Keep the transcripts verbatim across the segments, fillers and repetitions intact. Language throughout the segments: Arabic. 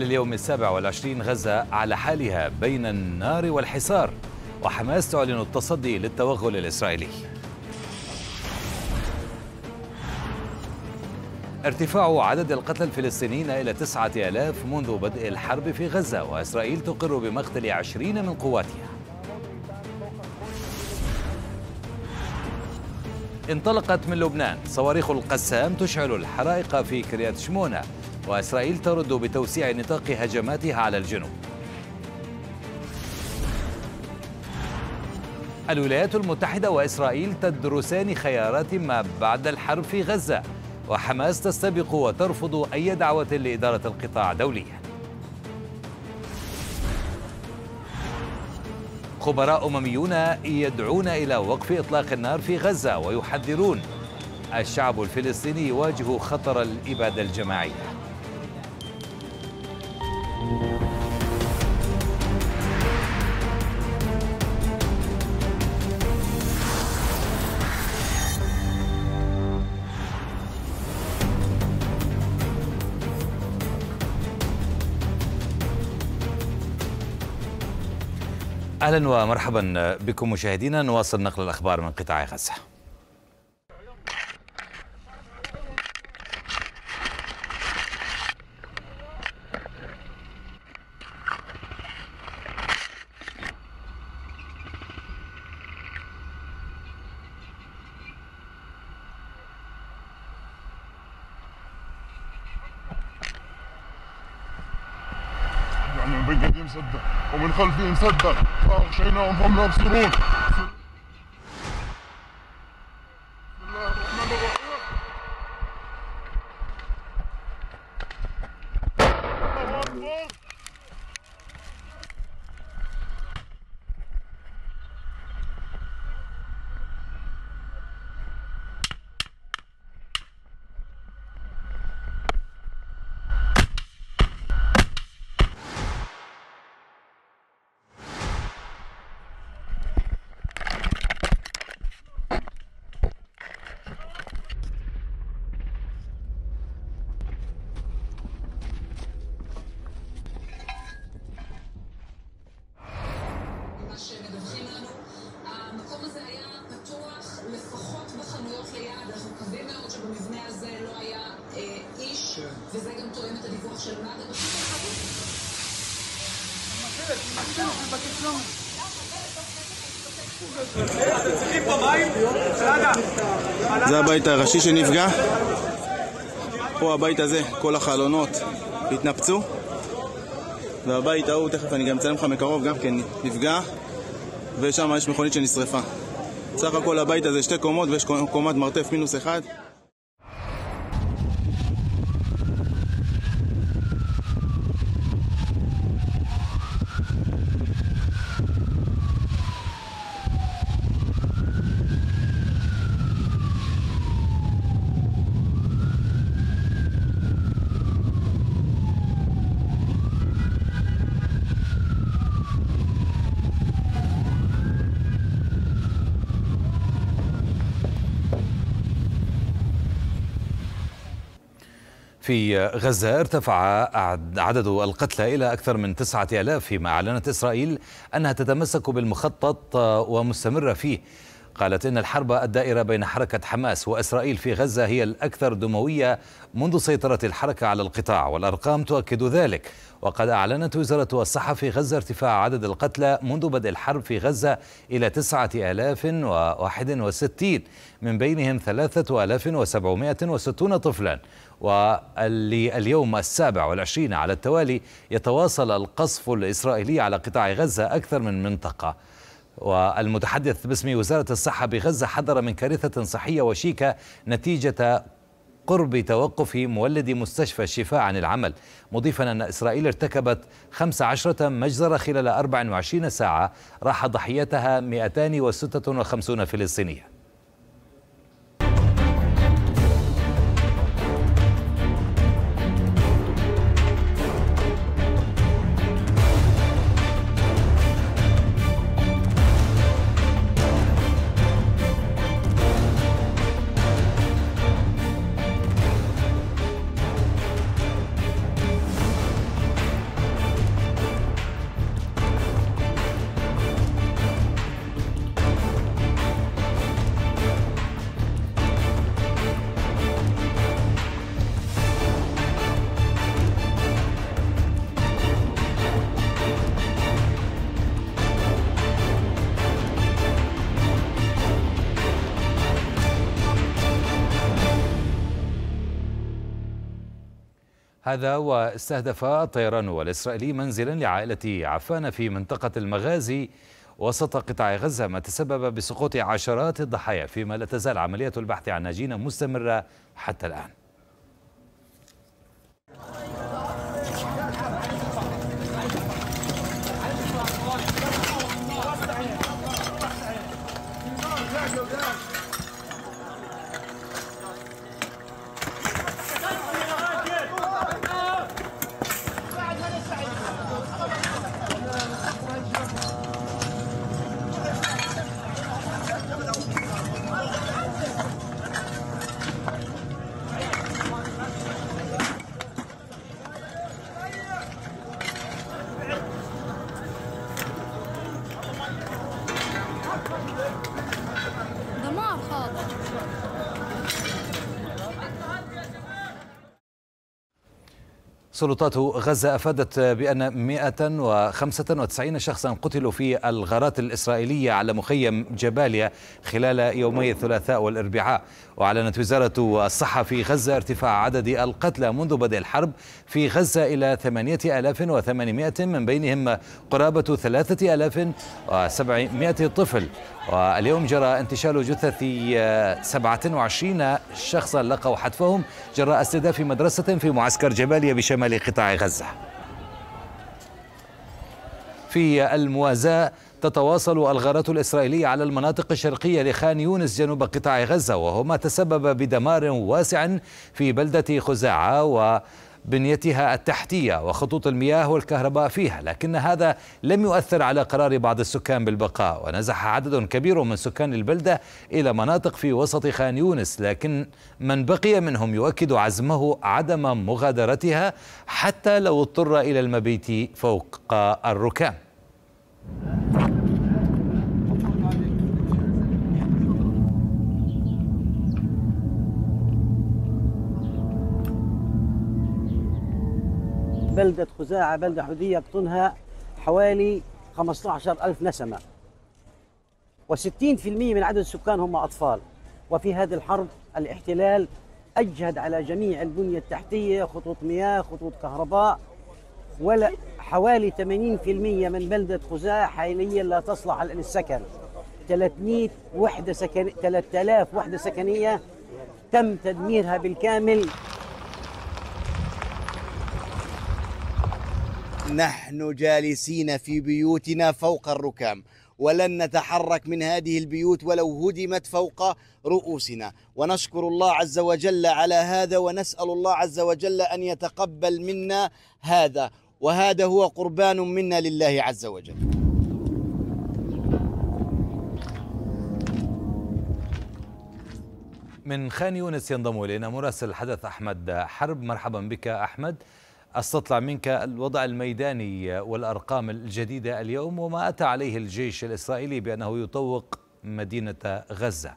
لليوم السابع والعشرين غزة على حالها بين النار والحصار، وحماس تعلن التصدي للتوغل الإسرائيلي. ارتفاع عدد القتلى الفلسطينيين إلى تسعة آلاف منذ بدء الحرب في غزة، وإسرائيل تقر بمقتل عشرين من قواتها. انطلقت من لبنان صواريخ القسام تشعل الحرائق في كريات شمونة، وإسرائيل ترد بتوسيع نطاق هجماتها على الجنوب. الولايات المتحدة وإسرائيل تدرسان خيارات ما بعد الحرب في غزة، وحماس تستبق وترفض أي دعوة لإدارة القطاع دوليا. خبراء أمميون يدعون إلى وقف إطلاق النار في غزة، ويحذرون الشعب الفلسطيني يواجه خطر الإبادة الجماعية. أهلا ومرحبا بكم مشاهدينا، نواصل نقل الأخبار من قطاع غزة. يعني من بين يدي مصدق ومن خلفي مصدق، فأغشيناهم فهم لا يبصرون. بسم الله الرحمن الرحيم. الله أكبر. וזה גם תואם את הדיווח של מד"א. זה הבית הראשי שנפגע. פה הבית הזה, כל החלונות התנפצו, והבית ההוא, תכף אני גם אצלם לך מקרוב, גם כן נפגע, ושם יש מכונית שנשרפה. סך הכל הבית הזה שתי קומות ויש קומת מרתף מינוס אחד. في غزة ارتفع عدد القتلى إلى أكثر من تسعة آلاف، فيما أعلنت إسرائيل أنها تتمسك بالمخطط ومستمرة فيه. قالت إن الحرب الدائرة بين حركة حماس وإسرائيل في غزة هي الأكثر دموية منذ سيطرة الحركة على القطاع، والأرقام تؤكد ذلك. وقد أعلنت وزارة الصحة في غزة ارتفاع عدد القتلى منذ بدء الحرب في غزة إلى تسعة آلاف وواحد وستين، من بينهم ثلاثة آلاف وسبعمائة وستون طفلا. ولليوم السابع والعشرين على التوالي يتواصل القصف الإسرائيلي على قطاع غزة أكثر من منطقة. والمتحدث باسم وزارة الصحة بغزة حذر من كارثة صحية وشيكة نتيجة قرب توقف مولد مستشفى الشفاء عن العمل، مضيفا أن إسرائيل ارتكبت خمس عشرة مجزرة خلال أربع وعشرين ساعة راح ضحيتها مئتين وستة وخمسين فلسطينيا. هذا واستهدف الطيران الإسرائيلي منزلا لعائلة عفان في منطقة المغازي وسط قطاع غزة، ما تسبب بسقوط عشرات الضحايا، فيما لا تزال عملية البحث عن ناجين مستمرة حتى الآن. دمار خالص. سلطات غزة أفادت بأن مئة وخمسة وتسعين شخصا قتلوا في الغارات الإسرائيلية على مخيم جباليا خلال يومي الثلاثاء والأربعاء. وأعلنت وزارة الصحة في غزة ارتفاع عدد القتلى منذ بدء الحرب في غزة إلى ثمانية آلاف وثمانمائة، من بينهم قرابة ثلاثة آلاف وسبعمائة طفل. واليوم جرى انتشال جثث سبعة وعشرين شخصا لقوا حتفهم جراء استهداف مدرسة في معسكر جباليا بشمال قطاع غزة. في الموازاة تتواصل الغارات الإسرائيلية على المناطق الشرقية لخان يونس جنوب قطاع غزة، وهو ما تسبب بدمار واسع في بلدة خزاعة وبنيتها التحتية وخطوط المياه والكهرباء فيها، لكن هذا لم يؤثر على قرار بعض السكان بالبقاء. ونزح عدد كبير من سكان البلدة إلى مناطق في وسط خان يونس، لكن من بقي منهم يؤكد عزمه عدم مغادرتها حتى لو اضطر إلى المبيت فوق الركام. بلدة خزاعة بلدة حدودية يقطنها حوالي خمسة عشر ألف نسمة، وستين بالمئة من عدد السكان هم أطفال. وفي هذه الحرب الاحتلال أجهد على جميع البنية التحتية، خطوط مياه، خطوط كهرباء، ولا حوالي ثمانين بالمئة من بلدة خزاعة حاليا لا تصلح للسكن. ثلاثمئة وحدة سكن ثلاثة آلاف وحدة سكنية تم تدميرها بالكامل. نحن جالسين في بيوتنا فوق الركام، ولن نتحرك من هذه البيوت ولو هدمت فوق رؤوسنا، ونشكر الله عز وجل على هذا، ونسأل الله عز وجل أن يتقبل منا هذا، وهذا هو قربان منا لله عز وجل. من خان يونس ينضم إلينا مراسل الحدث أحمد حرب. مرحبا بك أحمد، أستطلع منك الوضع الميداني والأرقام الجديدة اليوم وما أتى عليه الجيش الإسرائيلي بأنه يطوق مدينة غزة.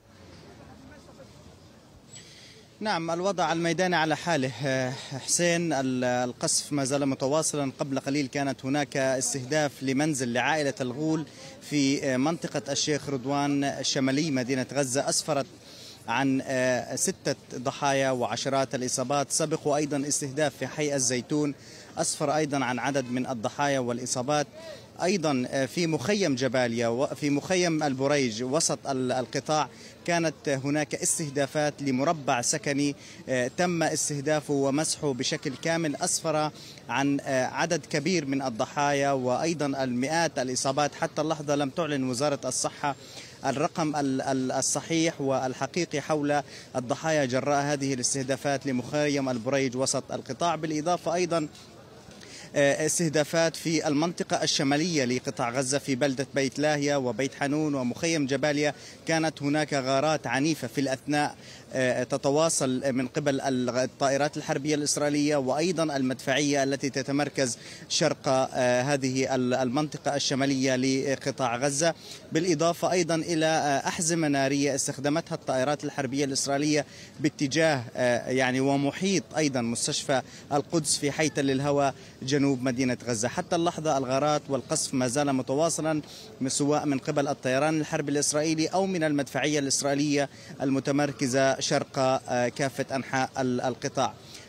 نعم، الوضع الميداني على حاله حسين. القصف ما زال متواصلا. قبل قليل كانت هناك استهداف لمنزل لعائلة الغول في منطقة الشيخ رضوان الشمالي مدينة غزة، أسفرت عن ستة ضحايا وعشرات الإصابات. سبق أيضا استهداف في حي الزيتون، أسفر أيضا عن عدد من الضحايا والإصابات. أيضا في مخيم جباليا وفي مخيم البريج وسط القطاع كانت هناك استهدافات لمربع سكني تم استهدافه ومسحه بشكل كامل، أسفر عن عدد كبير من الضحايا وأيضا المئات الإصابات. حتى اللحظة لم تعلن وزارة الصحة الرقم الصحيح والحقيقي حول الضحايا جراء هذه الاستهدافات لمخيم البريج وسط القطاع. بالإضافة أيضا استهدافات في المنطقة الشمالية لقطاع غزة في بلدة بيت لاهيا وبيت حنون ومخيم جباليا. كانت هناك غارات عنيفة في الأثناء تتواصل من قبل الطائرات الحربية الإسرائيلية وأيضا المدفعية التي تتمركز شرق هذه المنطقة الشمالية لقطاع غزة، بالإضافة أيضا إلى أحزمة نارية استخدمتها الطائرات الحربية الإسرائيلية باتجاه يعني ومحيط أيضا مستشفى القدس في حيث للهوى جنوب مدينة غزة. حتى اللحظة الغارات والقصف ما زال متواصلا سواء من قبل الطيران الحربي الإسرائيلي أو من المدفعية الإسرائيلية المتمركزة شرق كافة أنحاء القطاع.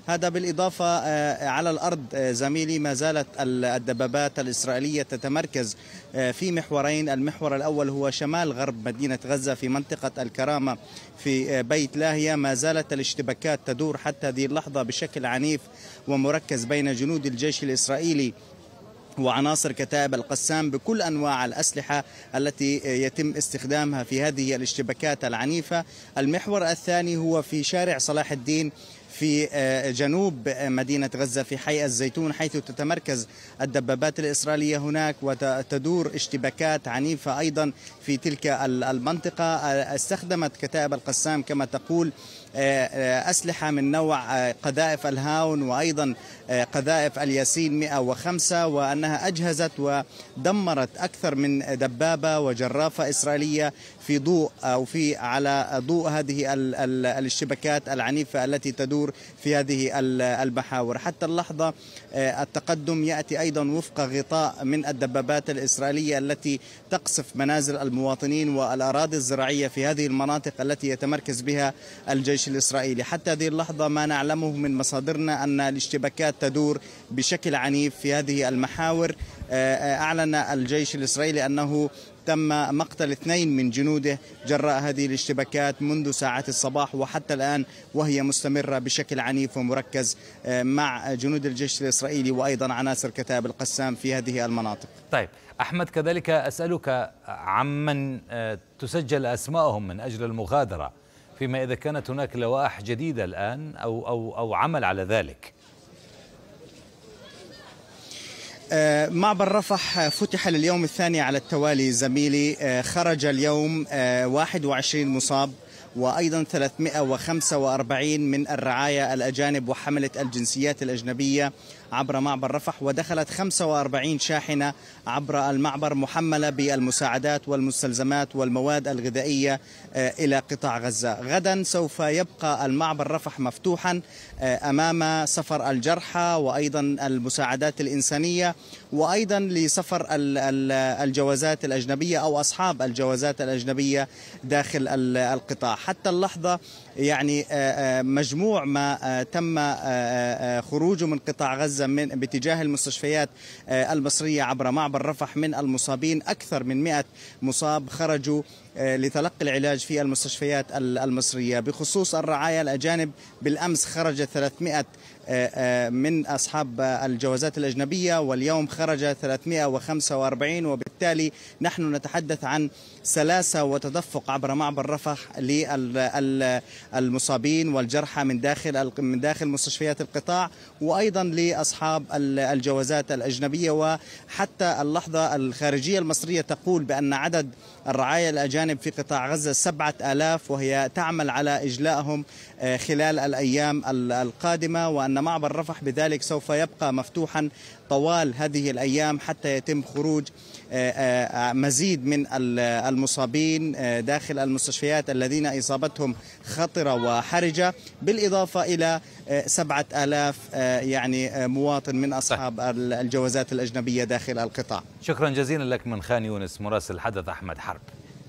هذا بالإضافة على الأرض زميلي ما زالت الدبابات الإسرائيلية تتمركز في محورين. المحور الأول هو شمال غرب مدينة غزة في منطقة الكرامة في بيت لاهيا. ما زالت الاشتباكات تدور حتى هذه اللحظة بشكل عنيف ومركز بين جنود الجيش الإسرائيلي وعناصر كتائب القسام بكل أنواع الأسلحة التي يتم استخدامها في هذه الاشتباكات العنيفة. المحور الثاني هو في شارع صلاح الدين في جنوب مدينة غزة في حي الزيتون، حيث تتمركز الدبابات الإسرائيلية هناك وتدور اشتباكات عنيفة أيضا في تلك المنطقة. استخدمت كتائب القسام كما تقول أسلحة من نوع قذائف الهاون وأيضا قذائف الياسين مئة وخمسة، وأنها أجهزت ودمرت أكثر من دبابة وجرافة إسرائيلية في ضوء أو في على ضوء هذه الاشتباكات العنيفة التي تدور في هذه المحاور. حتى اللحظة التقدم يأتي أيضا وفق غطاء من الدبابات الإسرائيلية التي تقصف منازل المواطنين والأراضي الزراعية في هذه المناطق التي يتمركز بها الجيش الإسرائيلي. حتى هذه اللحظة ما نعلمه من مصادرنا أن الاشتباكات تدور بشكل عنيف في هذه المحاور. أعلن الجيش الإسرائيلي أنه تم مقتل اثنين من جنوده جراء هذه الاشتباكات منذ ساعات الصباح وحتى الآن، وهي مستمرة بشكل عنيف ومركز مع جنود الجيش الإسرائيلي وأيضا عناصر كتائب القسام في هذه المناطق. طيب أحمد، كذلك أسألك عمن تسجل أسمائهم من أجل المغادرة، فيما إذا كانت هناك لوائح جديدة الآن أو أو أو عمل على ذلك. معبر رفح فتح لليوم الثاني على التوالي زميلي. خرج اليوم واحد وعشرين مصاب وأيضا ثلاثمئة وخمسة وأربعين من الرعاية الأجانب وحملة الجنسيات الأجنبية عبر معبر رفح، ودخلت خمسة وأربعين شاحنة عبر المعبر محملة بالمساعدات والمستلزمات والمواد الغذائية إلى قطاع غزة. غدا سوف يبقى المعبر رفح مفتوحا أمام سفر الجرحى وأيضا المساعدات الإنسانية وأيضا لسفر الجوازات الأجنبية أو أصحاب الجوازات الأجنبية داخل القطاع. حتى اللحظة يعني مجموع ما تم خروجه من قطاع غزة من باتجاه المستشفيات المصرية عبر معبر رفح من المصابين أكثر من مئة مصاب خرجوا لتلقي العلاج في المستشفيات المصرية. بخصوص الرعاية الأجانب، بالأمس خرج ثلاثمئة من أصحاب الجوازات الأجنبية واليوم خرج ثلاثمئة وخمسة وأربعين، وبالتالي نحن نتحدث عن سلاسة وتدفق عبر معبر رفح للمصابين والجرحى من داخل من داخل مستشفيات القطاع وأيضا لأصحاب الجوازات الأجنبية. وحتى اللحظة الخارجية المصرية تقول بأن عدد الرعاية الأجانب في قطاع غزة سبعة آلاف، وهي تعمل على إجلائهم خلال الأيام القادمة، وأن معبر رفح بذلك سوف يبقى مفتوحا طوال هذه الأيام حتى يتم خروج مزيد من المصابين داخل المستشفيات الذين إصابتهم خطرة وحرجة، بالإضافة إلى سبعة آلاف يعني مواطن من أصحاب الجوازات الأجنبية داخل القطاع. شكرا جزيلا لك من خان يونس مراسل الحدث أحمد حرب.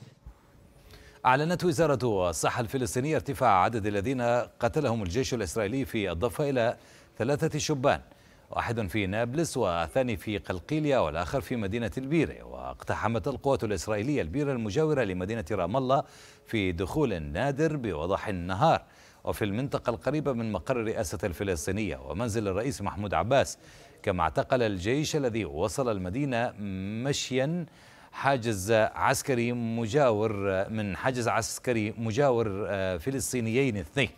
أعلنت وزارة الصحة الفلسطينية ارتفاع عدد الذين قتلهم الجيش الإسرائيلي في الضفة إلى ثلاثة شبان، واحد في نابلس والثاني في قلقيلية والآخر في مدينة البيرة. واقتحمت القوات الإسرائيلية البيرة المجاورة لمدينة رام الله في دخول نادر بوضح النهار وفي المنطقة القريبة من مقر الرئاسة الفلسطينية ومنزل الرئيس محمود عباس. كما اعتقل الجيش الذي وصل المدينة مشيا حاجز عسكري مجاور من حاجز عسكري مجاور فلسطينيين اثنين.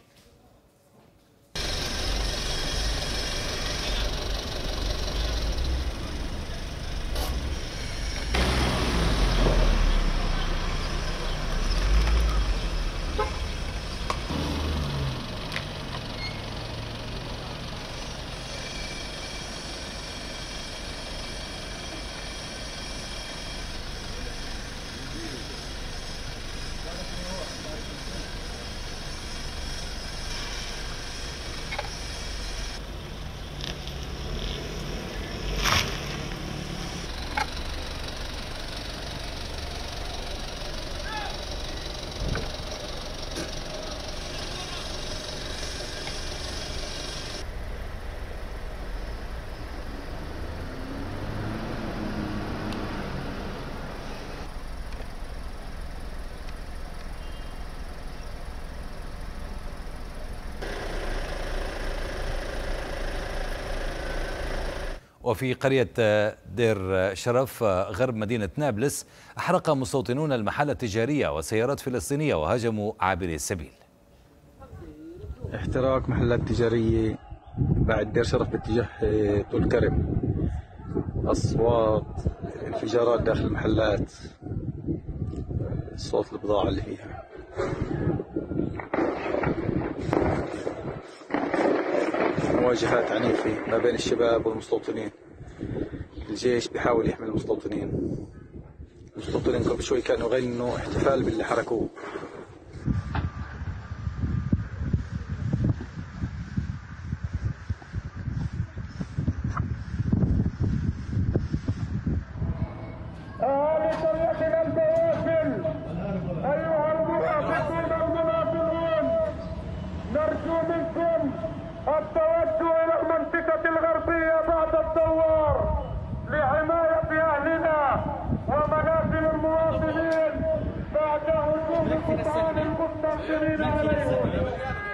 وفي قرية دير شرف غرب مدينة نابلس أحرق مستوطنون المحال التجارية وسيارات فلسطينية وهاجموا عابري السبيل. احتراق محلات تجارية بعد دير شرف باتجاه طول كرم، أصوات انفجارات داخل المحلات، صوت البضاعة اللي فيها. مواجهات عنيفة ما بين الشباب والمستوطنين. الجيش بيحاول يحمي المستوطنين. المستوطنين قبل شوي كانوا يغنوا احتفال باللي حركوه. أهالي قريتنا البواسل، أيها المنافقون المنافقون، نرجو منكم التوجه إلى المنطقة الغربية بعد الدوار لحماية أهلنا ومنازل المواطنين بعد هجوم قطعان المستنكرين عليهم.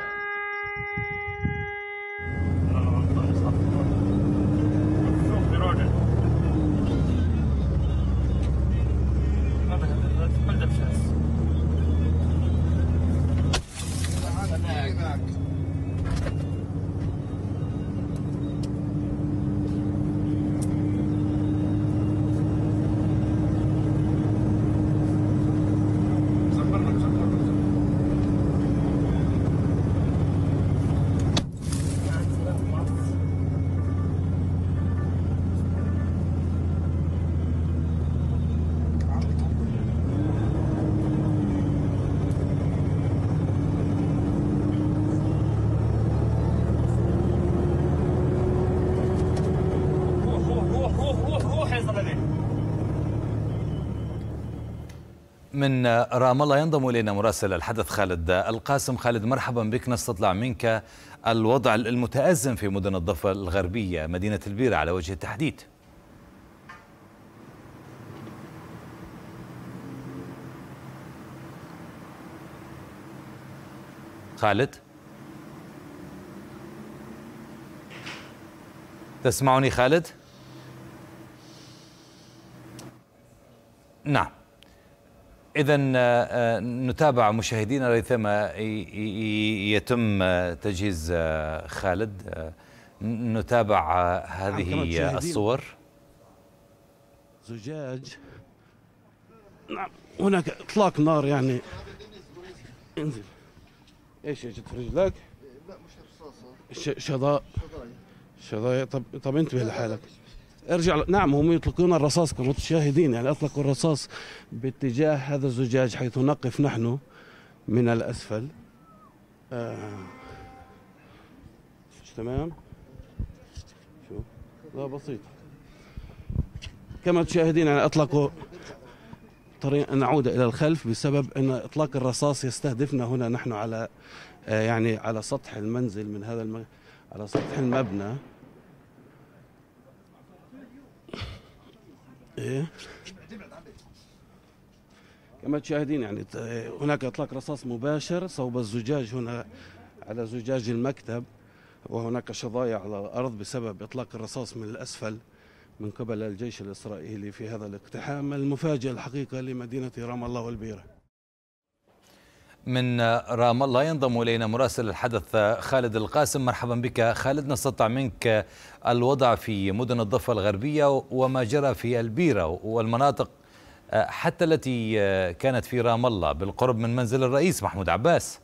من رام الله ينضم إلينا مراسل الحدث خالد القاسم. خالد، مرحبا بك. نستطلع منك الوضع المتأزم في مدن الضفة الغربية مدينة البيرة على وجه التحديد. خالد، تسمعني خالد؟ نعم، إذا نتابع مشاهدينا ريثما يتم تجهيز خالد. نتابع هذه الصور. زجاج، نعم، هناك اطلاق نار. يعني انزل. ايش اجت في رجلك؟ لا مش رصاصه، شظايا شظايا. طب طب انتبه لحالك، ارجع. نعم، هم يطلقون الرصاص كمشاهدين، يعني اطلقوا الرصاص باتجاه هذا الزجاج حيث نقف نحن من الاسفل. آه. تمام، شوف، لا بسيط. كما تشاهدين يعني اطلقوا طريق. نعود الى الخلف بسبب ان اطلاق الرصاص يستهدفنا هنا نحن على آه يعني على سطح المنزل من هذا الم... على سطح المبنى. إيه؟ كما تشاهدين يعني هناك اطلاق رصاص مباشر صوب الزجاج هنا على زجاج المكتب، وهناك شظايا على الارض بسبب اطلاق الرصاص من الاسفل من قبل الجيش الاسرائيلي في هذا الاقتحام المفاجئ الحقيقه لمدينه رام الله والبيره. من رام الله ينضم إلينا مراسل الحدث خالد القاسم. مرحبا بك خالد. نستطلع منك الوضع في مدن الضفة الغربية وما جرى في البيرة والمناطق حتى التي كانت في رام الله بالقرب من منزل الرئيس محمود عباس.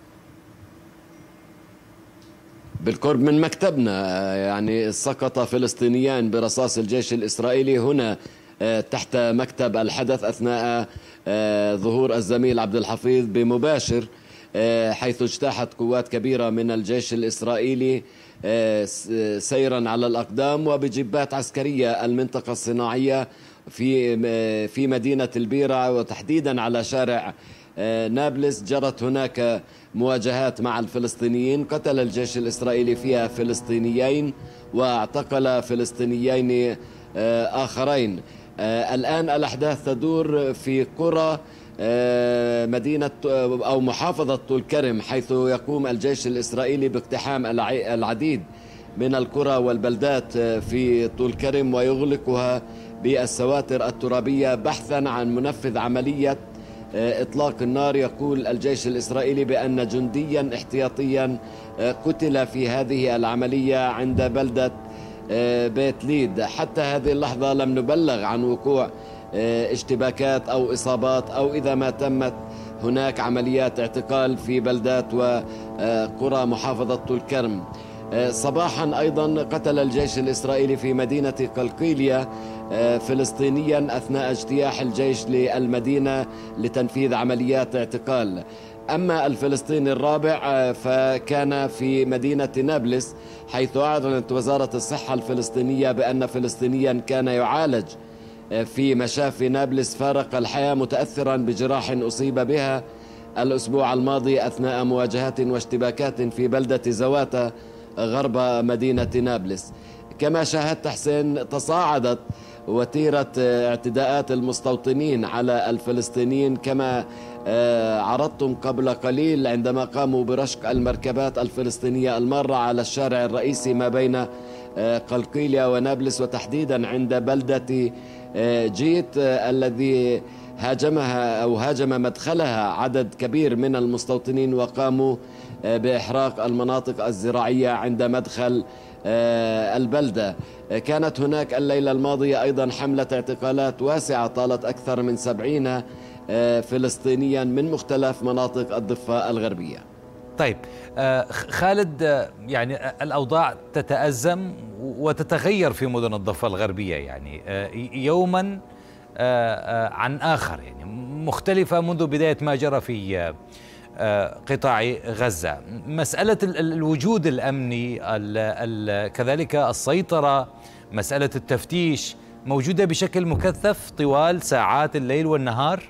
بالقرب من مكتبنا، يعني سقط فلسطينيان برصاص الجيش الإسرائيلي هنا تحت مكتب الحدث أثناء ظهور الزميل عبد الحفيظ بمباشر، حيث اجتاحت قوات كبيرة من الجيش الإسرائيلي سيرا على الأقدام وبجبات عسكرية المنطقة الصناعية في في مدينة البيرة وتحديدا على شارع نابلس. جرت هناك مواجهات مع الفلسطينيين، قتل الجيش الإسرائيلي فيها فلسطينيين واعتقل فلسطينيين آخرين. الآن الأحداث تدور في قرى مدينة أو محافظة طول كرم، حيث يقوم الجيش الإسرائيلي باقتحام العديد من القرى والبلدات في طول كرم ويغلقها بالسواتر الترابية بحثا عن منفذ عملية إطلاق النار. يقول الجيش الإسرائيلي بأن جنديا احتياطيا قتل في هذه العملية عند بلدة بيت ليد. حتى هذه اللحظة لم نبلغ عن وقوع اشتباكات أو إصابات أو إذا ما تمت هناك عمليات اعتقال في بلدات وقرى محافظة طول كرم. صباحا أيضا قتل الجيش الإسرائيلي في مدينة قلقيلية فلسطينيا أثناء اجتياح الجيش للمدينة لتنفيذ عمليات اعتقال. أما الفلسطيني الرابع فكان في مدينة نابلس، حيث أعلنت وزارة الصحة الفلسطينية بأن فلسطينيا كان يعالج في مشافي نابلس فارق الحياة متأثرا بجراح أصيب بها الأسبوع الماضي أثناء مواجهات واشتباكات في بلدة زواتا غرب مدينة نابلس. كما شاهدت حسين تصاعدت وتيرة اعتداءات المستوطنين على الفلسطينيين كما عرضتم قبل قليل عندما قاموا برشق المركبات الفلسطينية المارة على الشارع الرئيسي ما بين قلقيلية ونابلس، وتحديدا عند بلدة جيت الذي هاجمها أو هاجم مدخلها عدد كبير من المستوطنين وقاموا بإحراق المناطق الزراعية عند مدخل البلدة. كانت هناك الليلة الماضية أيضا حملة اعتقالات واسعة طالت أكثر من سبعين فلسطينيا من مختلف مناطق الضفة الغربية. طيب خالد، يعني الأوضاع تتأزم وتتغير في مدن الضفة الغربية يعني يوما عن آخر، يعني مختلفة منذ بداية ما جرى في قطاع غزة. مسألة الوجود الأمني كذلك السيطرة، مسألة التفتيش موجودة بشكل مكثف طوال ساعات الليل والنهار.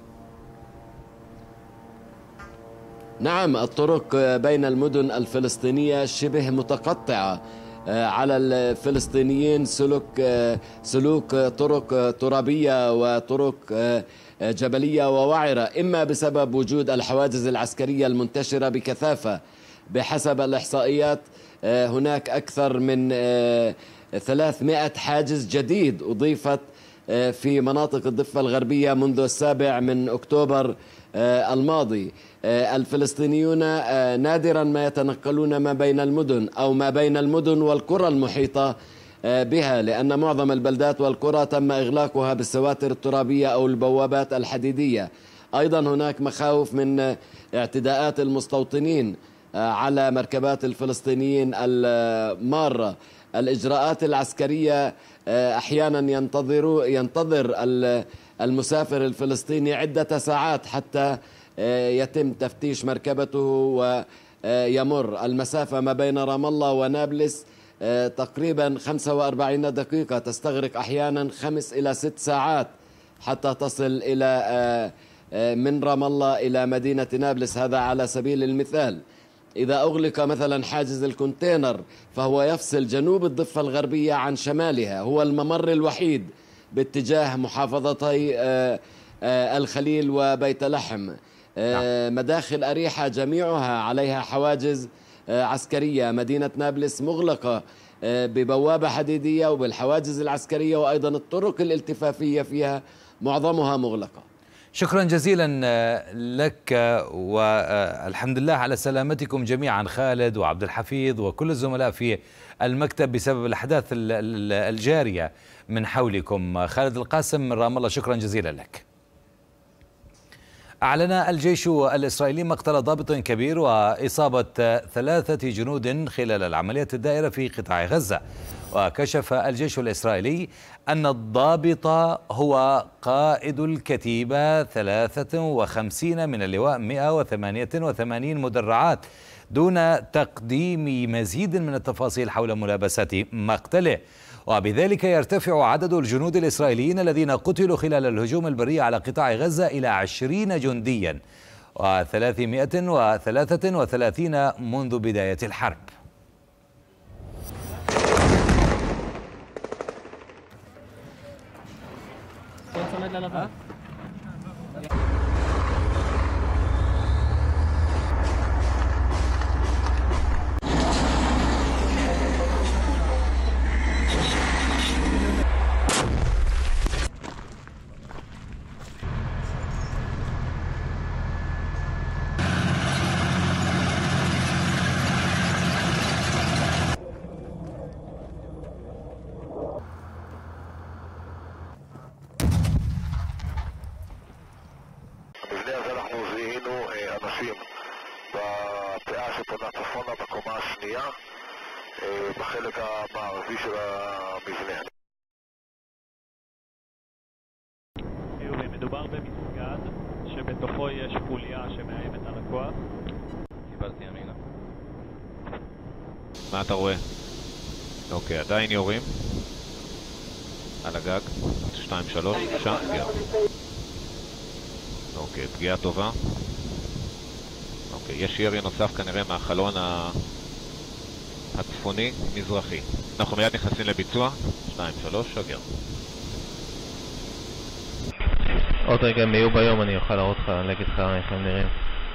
نعم، الطرق بين المدن الفلسطينية شبه متقطعة. على الفلسطينيين سلوك سلوك طرق ترابية وطرق جبلية ووعرة، إما بسبب وجود الحواجز العسكرية المنتشرة بكثافة. بحسب الإحصائيات هناك أكثر من ثلاثمائة حاجز جديد أضيفت في مناطق الضفة الغربية منذ السابع من أكتوبر الماضي. الفلسطينيون نادرا ما يتنقلون ما بين المدن أو ما بين المدن والقرى المحيطة بها، لأن معظم البلدات والقرى تم إغلاقها بالسواتر الترابية أو البوابات الحديدية. أيضا هناك مخاوف من اعتداءات المستوطنين على مركبات الفلسطينيين المارة. الإجراءات العسكرية أحيانا ينتظر ينتظر المسافر الفلسطيني عدة ساعات حتى يتم تفتيش مركبته ويمر. المسافة ما بين رام الله ونابلس تقريبا خمسة وأربعين دقيقة، تستغرق أحيانا خمس إلى ست ساعات حتى تصل إلى من رام الله إلى مدينة نابلس. هذا على سبيل المثال. إذا أغلق مثلا حاجز الكونتينر فهو يفصل جنوب الضفة الغربية عن شمالها، هو الممر الوحيد باتجاه محافظتي الخليل وبيت لحم. مداخل أريحة جميعها عليها حواجز عسكرية. مدينة نابلس مغلقة ببوابة حديدية وبالحواجز العسكرية، وأيضا الطرق الالتفافية فيها معظمها مغلقة. شكرا جزيلا لك، والحمد لله على سلامتكم جميعا خالد وعبد الحفيظ وكل الزملاء في المكتب بسبب الأحداث الجارية من حولكم. خالد القاسم من رام الله، شكرا جزيلا لك. أعلن الجيش الإسرائيلي مقتل ضابط كبير وإصابة ثلاثة جنود خلال العملية الدائرة في قطاع غزة. وكشف الجيش الإسرائيلي أن الضابط هو قائد الكتيبة ثلاثة وخمسين من اللواء مئة وثمانية وثمانين مدرعات، دون تقديم مزيد من التفاصيل حول ملابسات مقتله. وبذلك يرتفع عدد الجنود الإسرائيليين الذين قتلوا خلال الهجوم البري على قطاع غزة إلى عشرين جنديا وثلاثمائة وثلاثة وثلاثين منذ بداية الحرب. המבנה הזה אנחנו זיהינו אנשים בפאה שפונה צפונה בקומה השנייה, בחלק המערבי של המבנה. מדובר במסגד שבתוכו יש חוליה שמאיימת על הכוח. קיבלתי ימינה. מה אתה רואה? אוקיי, עדיין יורים על הגג. שתיים שלוש, שם פגיעה. אוקיי, פגיעה טובה. אוקיי, יש ירי נוסף כנראה מהחלון הצפוני מזרחי. אנחנו מיד נכנסים לביצוע. שתיים שלוש, שגר. עוד רגע הם יהיו ביום, אני אוכל להראות לך, להגיד לך איך הם נראים.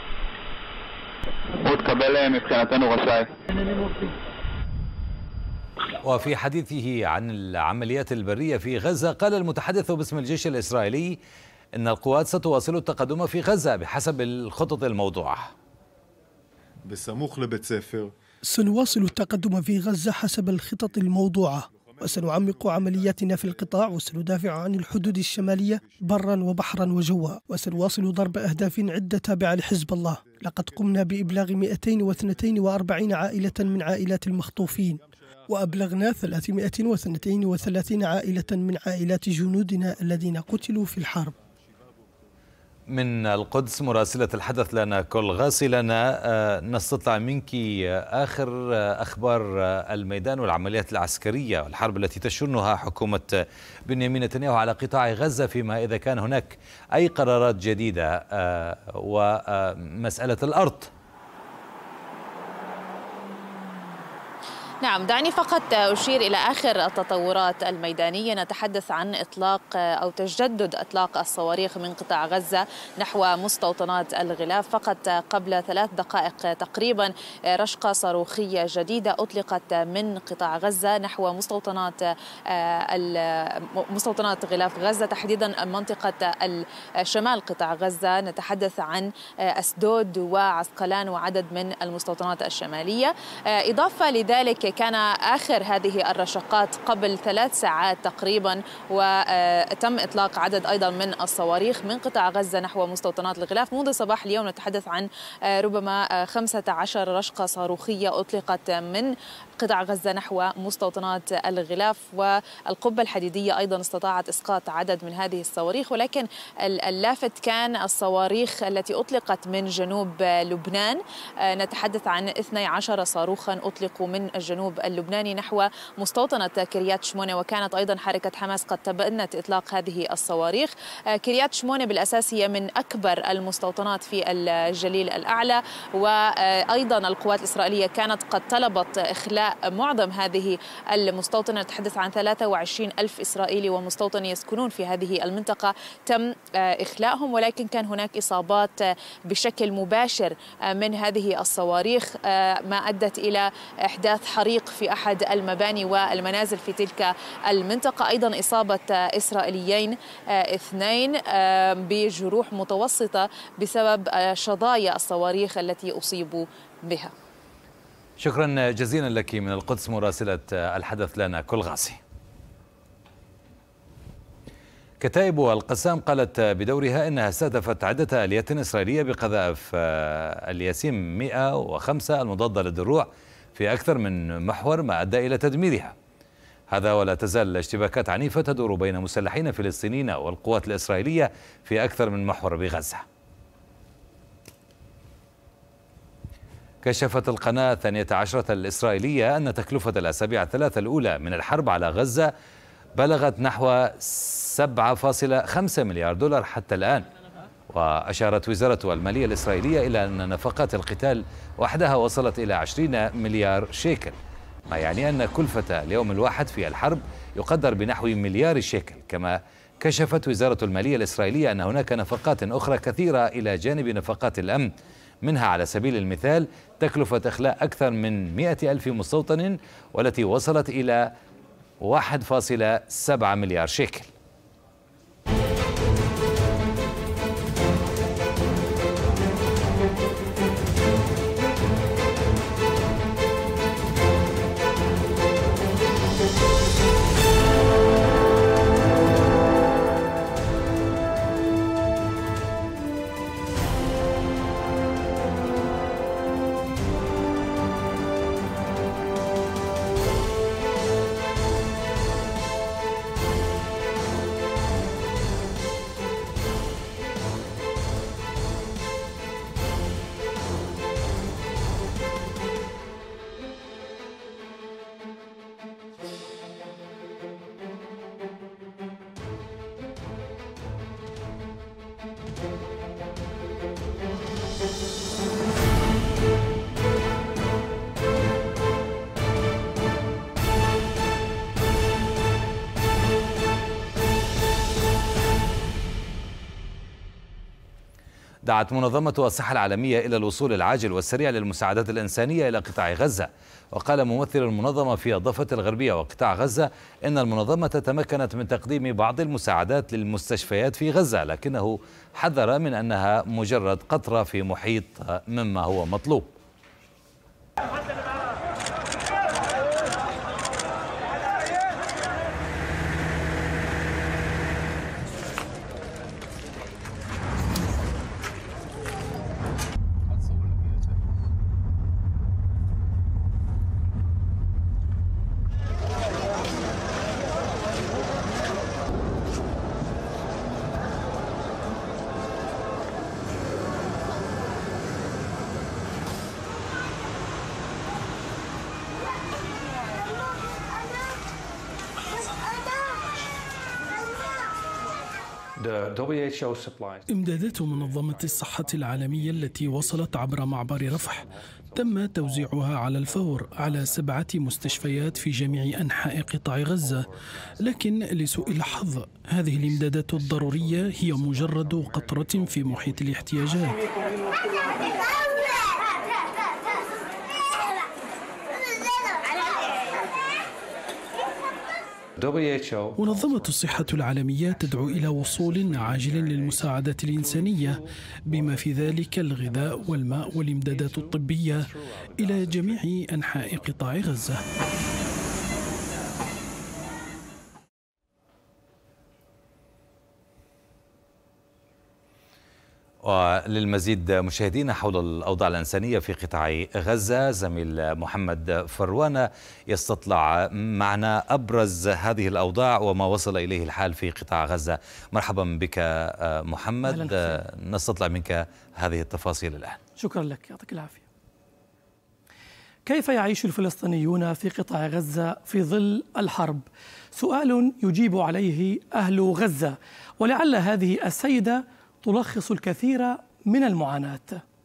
הוא תקבל מבחינתנו רשאי. وفي حديثه عن العمليات البرية في غزة قال المتحدث باسم الجيش الإسرائيلي إن القوات ستواصل التقدم في غزة بحسب الخطط الموضوعة. בסמוך לבית ספר. سنواصل التقدم في غزة حسب الخطط الموضوعة، وسنعمق عملياتنا في القطاع، وسندافع عن الحدود الشمالية برا وبحرا وجوا، وسنواصل ضرب أهداف عدة تابعة لحزب الله. لقد قمنا بإبلاغ مئتين واثنين وأربعين عائلة من عائلات المخطوفين، وأبلغنا ثلاثمئة واثنين وثلاثين عائلة من عائلات جنودنا الذين قتلوا في الحرب. من القدس مراسلة الحدث لنا كل غاسي لنا نستطلع منك آخر أخبار الميدان والعمليات العسكرية والحرب التي تشنها حكومة بنيامين نتنياهو على قطاع غزة، فيما إذا كان هناك أي قرارات جديدة ومسألة الأرض. نعم، دعني فقط أشير إلى آخر التطورات الميدانية. نتحدث عن إطلاق أو تجدد إطلاق الصواريخ من قطاع غزة نحو مستوطنات الغلاف. فقط قبل ثلاث دقائق تقريبا رشقة صاروخية جديدة أطلقت من قطاع غزة نحو مستوطنات مستوطنات غلاف غزة، تحديدا منطقة شمال قطاع غزة. نتحدث عن أسدود وعسقلان وعدد من المستوطنات الشمالية. إضافة لذلك كان آخر هذه الرشقات قبل ثلاث ساعات تقريبا، وتم إطلاق عدد أيضا من الصواريخ من قطاع غزة نحو مستوطنات الغلاف. منذ صباح اليوم نتحدث عن ربما خمسة عشر رشقة صاروخية أطلقت من قطاع غزة نحو مستوطنات الغلاف، والقبة الحديدية أيضا استطاعت إسقاط عدد من هذه الصواريخ. ولكن اللافت كان الصواريخ التي أطلقت من جنوب لبنان. نتحدث عن اثني عشر صاروخا أطلقوا من الجنوب اللبناني نحو مستوطنة كريات شمونة، وكانت أيضا حركة حماس قد تبنت إطلاق هذه الصواريخ. كريات شمونة بالأساس هي من أكبر المستوطنات في الجليل الأعلى، وأيضا القوات الإسرائيلية كانت قد طلبت إخلاء معظم هذه المستوطنة. نتحدث عن ثلاثة وعشرين ألف إسرائيلي ومستوطني يسكنون في هذه المنطقة تم إخلاءهم، ولكن كان هناك إصابات بشكل مباشر من هذه الصواريخ ما أدت إلى إحداث حريق في أحد المباني والمنازل في تلك المنطقة. أيضا إصابة إسرائيليين اثنين بجروح متوسطة بسبب شظايا الصواريخ التي أصيبوا بها. شكرا جزيلا لك من القدس مراسلة الحدث لنا كل غاسي. كتائب القسام قالت بدورها إنها استهدفت عدة آليات إسرائيلية بقذائف الياسين مئة وخمسة المضادة للدروع في أكثر من محور، ما أدى إلى تدميرها. هذا ولا تزال اشتباكات عنيفة تدور بين مسلحين فلسطينيين والقوات الإسرائيلية في أكثر من محور بغزة. كشفت القناة الثانية عشرة الإسرائيلية أن تكلفة الأسابيع الثلاثة الأولى من الحرب على غزة بلغت نحو سبعة فاصلة خمسة مليار دولار حتى الآن. وأشارت وزارة المالية الإسرائيلية إلى أن نفقات القتال وحدها وصلت إلى عشرين مليار شيكل، ما يعني أن كلفة اليوم الواحد في الحرب يقدر بنحو مليار شيكل. كما كشفت وزارة المالية الإسرائيلية أن هناك نفقات أخرى كثيرة إلى جانب نفقات الأمن، منها على سبيل المثال تكلفة إخلاء أكثر من مئة ألف مستوطن والتي وصلت إلى واحد فاصلة سبعة مليار شيكل. دعت منظمة الصحة العالمية إلى الوصول العاجل والسريع للمساعدات الإنسانية إلى قطاع غزة. وقال ممثل المنظمة في الضفة الغربية وقطاع غزة إن المنظمة تمكنت من تقديم بعض المساعدات للمستشفيات في غزة، لكنه حذر من أنها مجرد قطرة في محيط مما هو مطلوب. إمدادات منظمة الصحة العالمية التي وصلت عبر معبر رفح تم توزيعها على الفور على سبعة مستشفيات في جميع أنحاء قطاع غزة، لكن لسوء الحظ هذه الإمدادات الضرورية هي مجرد قطرة في محيط الاحتياجات. منظمة الصحة العالمية تدعو إلى وصول عاجل للمساعدات الإنسانية بما في ذلك الغذاء والماء والإمدادات الطبية إلى جميع أنحاء قطاع غزة. وللمزيد مشاهدينا حول الأوضاع الإنسانية في قطاع غزة، زميل محمد فروانة يستطلع معنا أبرز هذه الأوضاع وما وصل إليه الحال في قطاع غزة. مرحبا بك محمد، نستطلع منك هذه التفاصيل الآن. شكرا لك، يعطيك العافية. كيف يعيش الفلسطينيون في قطاع غزة في ظل الحرب؟ سؤال يجيب عليه أهل غزة، ولعل هذه السيدة تلخص الكثير من المعاناة.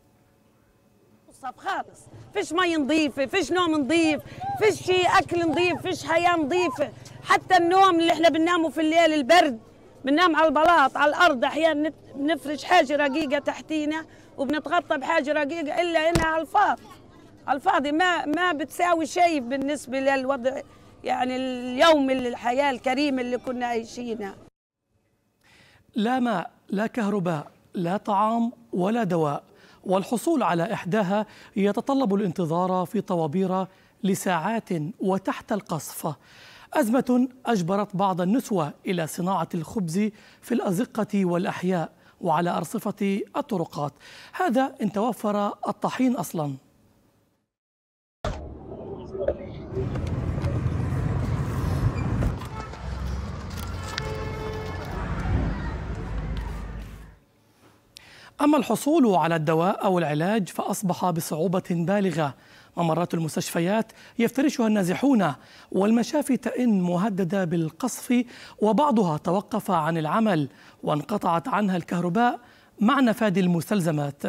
خالص فيش مي نظيفة، فيش نوم نظيف، فيش أكل نظيف، فيش حياة نظيفة، حتى النوم اللي احنا بننامه في الليل البرد بننام على البلاط على الأرض، أحيانا بنفرش حاجة رقيقة تحتينا وبنتغطى بحاجة رقيقة، إلا إنها على الفاضي على الفاضي ما ما بتساوي شيء بالنسبة للوضع يعني اليوم الحياة الكريمة اللي كنا عايشينها. لا ماء، لا كهرباء، لا طعام ولا دواء، والحصول على إحداها يتطلب الانتظار في طوابير لساعات وتحت القصف. أزمة أجبرت بعض النسوة إلى صناعة الخبز في الأزقة والأحياء وعلى أرصفة الطرقات، هذا إن توفر الطحين أصلاً. أما الحصول على الدواء أو العلاج فأصبح بصعوبة بالغة. ممرات المستشفيات يفترشها النازحون، والمشافي تئن مهددة بالقصف، وبعضها توقف عن العمل وانقطعت عنها الكهرباء مع نفاذ المستلزمات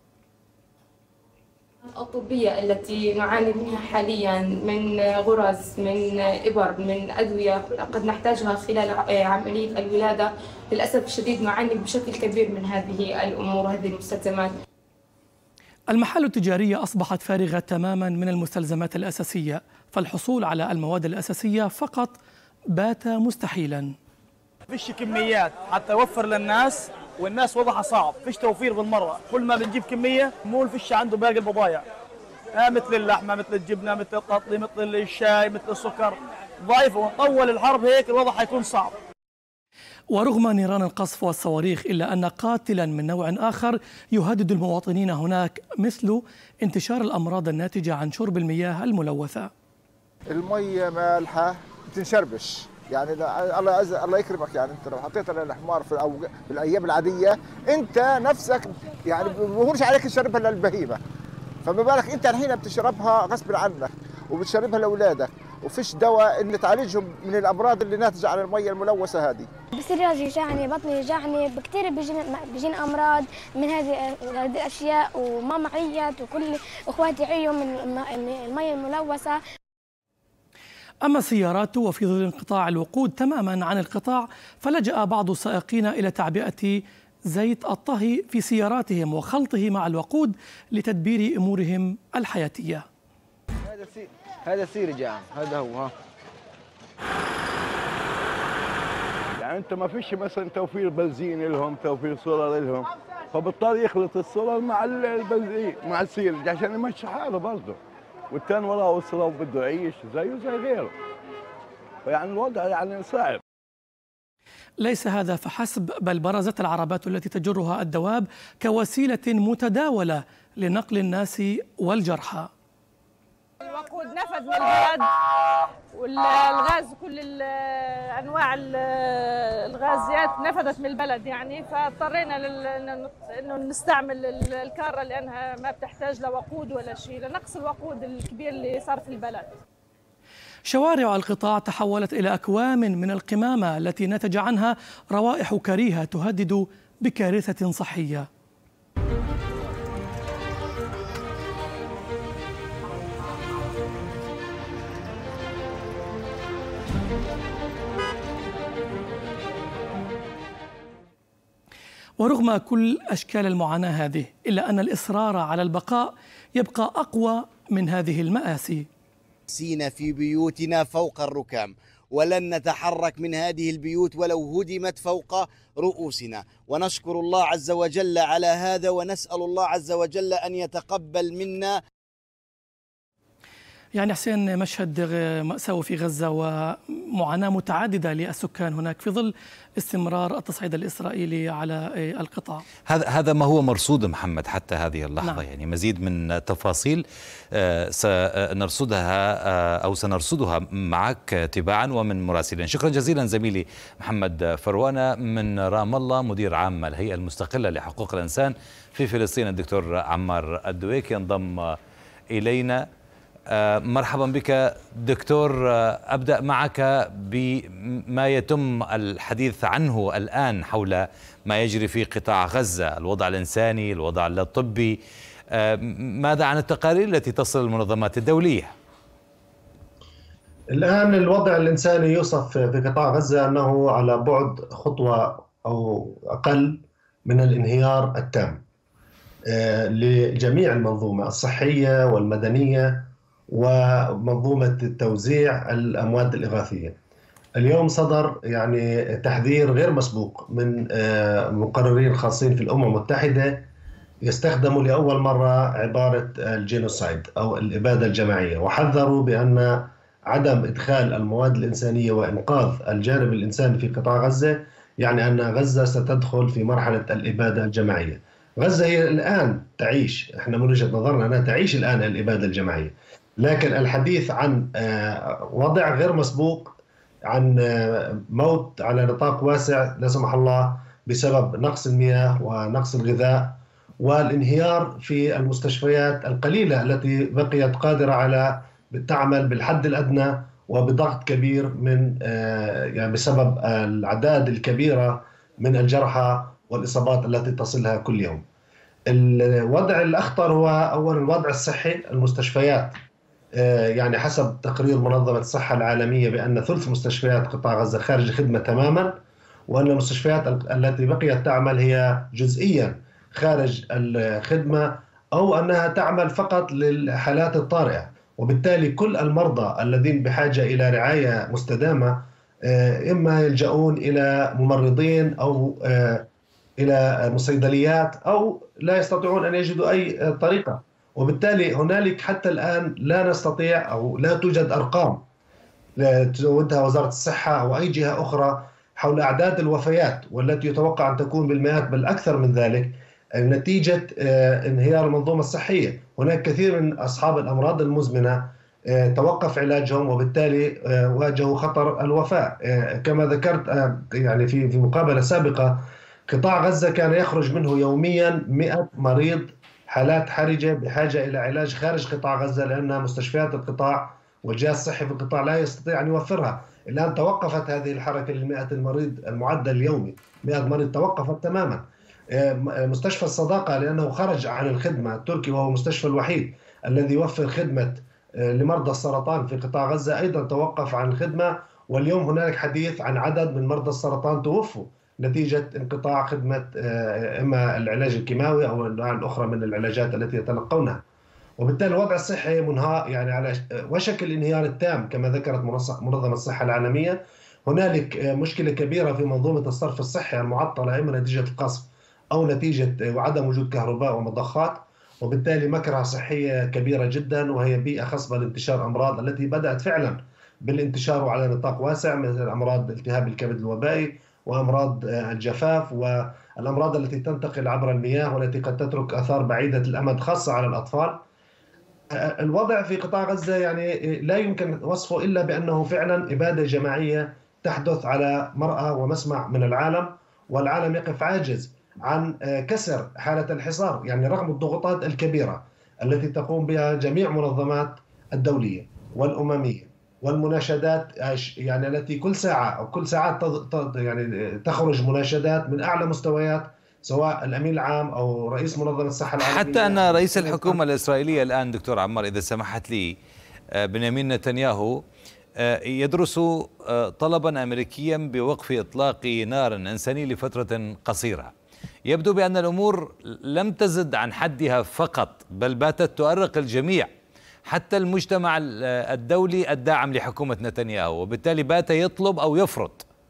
الطبية التي نعاني منها حاليا، من غرز، من إبر، من أدوية قد نحتاجها خلال عملية الولادة. للأسف الشديد نعاني بشكل كبير من هذه الأمور وهذه المستلزمات. المحال التجارية أصبحت فارغة تماما من المستلزمات الأساسية، فالحصول على المواد الأساسية فقط بات مستحيلا. فيش كميات حتى يوفر للناس، والناس وضعها صعب، فيش توفير بالمرة، كل ما بنجيب كمية مو فيش عنده باقي البضايع، آه مثل اللحمة، مثل الجبنة، مثل القطلي، مثل الشاي، مثل السكر ضعيف، ونطول الحرب هيك الوضع حيكون صعب. ورغم نيران القصف والصواريخ إلا أن قاتلا من نوع آخر يهدد المواطنين هناك، مثل انتشار الأمراض الناتجة عن شرب المياه الملوثة. المية مالحة بتنشربش، يعني الله الله يكرمك، يعني انت لو حطيت الحمار في أو في الايام العاديه انت نفسك يعني ما بيهونش عليك تشربها للبهيمه، فما بالك انت الحين بتشربها غصب عنك وبتشربها لاولادك، وفيش دواء اللي تعالجهم من الامراض اللي ناتجه عن الميه الملوثه هذه. بصير راسي يوجعني، بطني يوجعني، بكثير بيجينا بيجينا امراض من هذه هذه الاشياء، وماما عيت وكل اخواتي عيوا من الميه الملوثه. أما السيارات وفي ظل انقطاع الوقود تماما عن القطاع، فلجأ بعض السائقين إلى تعبئة زيت الطهي في سياراتهم وخلطه مع الوقود لتدبير أمورهم الحياتية. هذا سي... هذا سيرج يا عم، هذا هو. ها يعني انت ما فيش مثلا توفير بنزين لهم، توفير سولار لهم، فبالتالي يخلط السولار مع البنزين مع السيرج عشان يمشي حاله برضه، والثاني وراه اسره وبده يعيش زيه زي غيره. فيعني الوضع يعني صعب. ليس هذا فحسب، بل برزت العربات التي تجرها الدواب كوسيلة متداولة لنقل الناس والجرحى. الوقود نفد من البلد، والغاز كل انواع الغازيات نفدت من البلد، يعني فاضطرينا انه نستعمل الكاره لانها ما بتحتاج لوقود ولا شيء، لنقص الوقود الكبير اللي صار في البلد. شوارع القطاع تحولت إلى أكوام من القمامة التي نتج عنها روائح كريهة تهدد بكارثة صحية. ورغم كل أشكال المعاناة هذه، إلا أن الإصرار على البقاء يبقى أقوى من هذه المآسي. سينا في بيوتنا فوق الركام، ولن نتحرك من هذه البيوت ولو هدمت فوق رؤوسنا، ونشكر الله عز وجل على هذا، ونسأل الله عز وجل أن يتقبل منا. يعني حسين، مشهد مأساوي في غزة ومعاناة متعددة للسكان هناك في ظل استمرار التصعيد الإسرائيلي على القطاع. هذا هذا ما هو مرصود محمد حتى هذه اللحظة. نعم. يعني مزيد من تفاصيل سنرصدها أو سنرصدها معك تباعا ومن مراسلين. شكرا جزيلا زميلي محمد فروانة من رام الله، مدير عام الهيئة المستقلة لحقوق الإنسان في فلسطين الدكتور عمار الدويك ينضم إلينا. مرحبا بك دكتور. أبدأ معك بما يتم الحديث عنه الآن حول ما يجري في قطاع غزة، الوضع الإنساني، الوضع الطبي. ماذا عن التقارير التي تصل المنظمات الدولية؟ الآن الوضع الإنساني يوصف في قطاع غزة أنه على بعد خطوة أو أقل من الانهيار التام لجميع المنظومة الصحية والمدنية ومنظومة توزيع الأموال الإغاثية. اليوم صدر يعني تحذير غير مسبوق من مقررين خاصين في الأمم المتحدة يستخدموا لأول مرة عبارة الجينوسايد أو الإبادة الجماعية، وحذروا بأن عدم إدخال المواد الإنسانية وإنقاذ الجانب الإنساني في قطاع غزة يعني أن غزة ستدخل في مرحلة الإبادة الجماعية. غزة هي الآن تعيش، احنا من وجهة نظرنا أنها تعيش الآن الإبادة الجماعية، لكن الحديث عن وضع غير مسبوق، عن موت على نطاق واسع لا سمح الله بسبب نقص المياه ونقص الغذاء والانهيار في المستشفيات القليلة التي بقيت قادرة على تعمل بالحد الأدنى وبضغط كبير من يعني بسبب الأعداد الكبيرة من الجرحى والإصابات التي تصلها كل يوم. الوضع الأخطر هو أولا الوضع الصحي. المستشفيات يعني حسب تقرير منظمة الصحة العالمية بأن ثلث مستشفيات قطاع غزة خارج الخدمة تماما، وأن المستشفيات التي بقيت تعمل هي جزئيا خارج الخدمة أو أنها تعمل فقط للحالات الطارئة، وبالتالي كل المرضى الذين بحاجة إلى رعاية مستدامة إما يلجؤون إلى ممرضين أو إلى صيدليات أو لا يستطيعون أن يجدوا أي طريقة، وبالتالي هنالك حتى الآن لا نستطيع أو لا توجد أرقام تزودها وزارة الصحة أو أي جهة أخرى حول أعداد الوفيات، والتي يتوقع أن تكون بالمئات بل أكثر من ذلك نتيجة انهيار المنظومة الصحية. هناك كثير من أصحاب الأمراض المزمنة توقف علاجهم وبالتالي واجهوا خطر الوفاة. كما ذكرت يعني في في مقابلة سابقة، قطاع غزة كان يخرج منه يوميا مئة مريض حالات حرجة بحاجة إلى علاج خارج قطاع غزة، لأن مستشفيات القطاع والجهاز الصحي في القطاع لا يستطيع أن يوفرها. الآن توقفت هذه الحركة للمئة المريض المعدل اليومي، مئة مريض توقفت تماما. مستشفى الصداقة لأنه خرج عن الخدمة التركي، وهو المستشفى الوحيد الذي يوفر خدمة لمرضى السرطان في قطاع غزة، أيضا توقف عن الخدمة. واليوم هناك حديث عن عدد من مرضى السرطان توفوا نتيجة انقطاع خدمة إما العلاج الكيماوي أو الأنواع الأخرى من العلاجات التي يتلقونها. وبالتالي الوضع الصحي منهار، يعني على وشك الانهيار التام كما ذكرت منظمة الصحة العالمية. هنالك مشكلة كبيرة في منظومة الصرف الصحي المعطلة إما نتيجة القصف أو نتيجة وعدم وجود كهرباء ومضخات، وبالتالي مكرهة صحية كبيرة جدا، وهي بيئة خصبة لانتشار أمراض التي بدأت فعلا بالانتشار على نطاق واسع، مثل أمراض التهاب الكبد الوبائي وأمراض الجفاف والأمراض التي تنتقل عبر المياه والتي قد تترك آثار بعيدة الأمد خاصة على الأطفال. الوضع في قطاع غزة يعني لا يمكن وصفه إلا بأنه فعلا إبادة جماعية تحدث على مرأى ومسمع من العالم، والعالم يقف عاجز عن كسر حالة الحصار، يعني رغم الضغوطات الكبيرة التي تقوم بها جميع منظمات الدولية والأممية والمناشدات، يعني التي كل ساعة أو كل ساعات يعني تخرج مناشدات من أعلى مستويات، سواء الأمين العام أو رئيس منظمة الصحة العالمية، حتى أن رئيس الحكومة الإسرائيلية الآن دكتور عمار إذا سمحت لي، بنيامين نتنياهو يدرس طلبا أمريكيا بوقف إطلاق نار إنساني لفترة قصيرة. يبدو بأن الأمور لم تزد عن حدها فقط، بل باتت تؤرق الجميع، حتى المجتمع الدولي الداعم لحكومة نتنياهو، وبالتالي بات يطلب أو يفرض.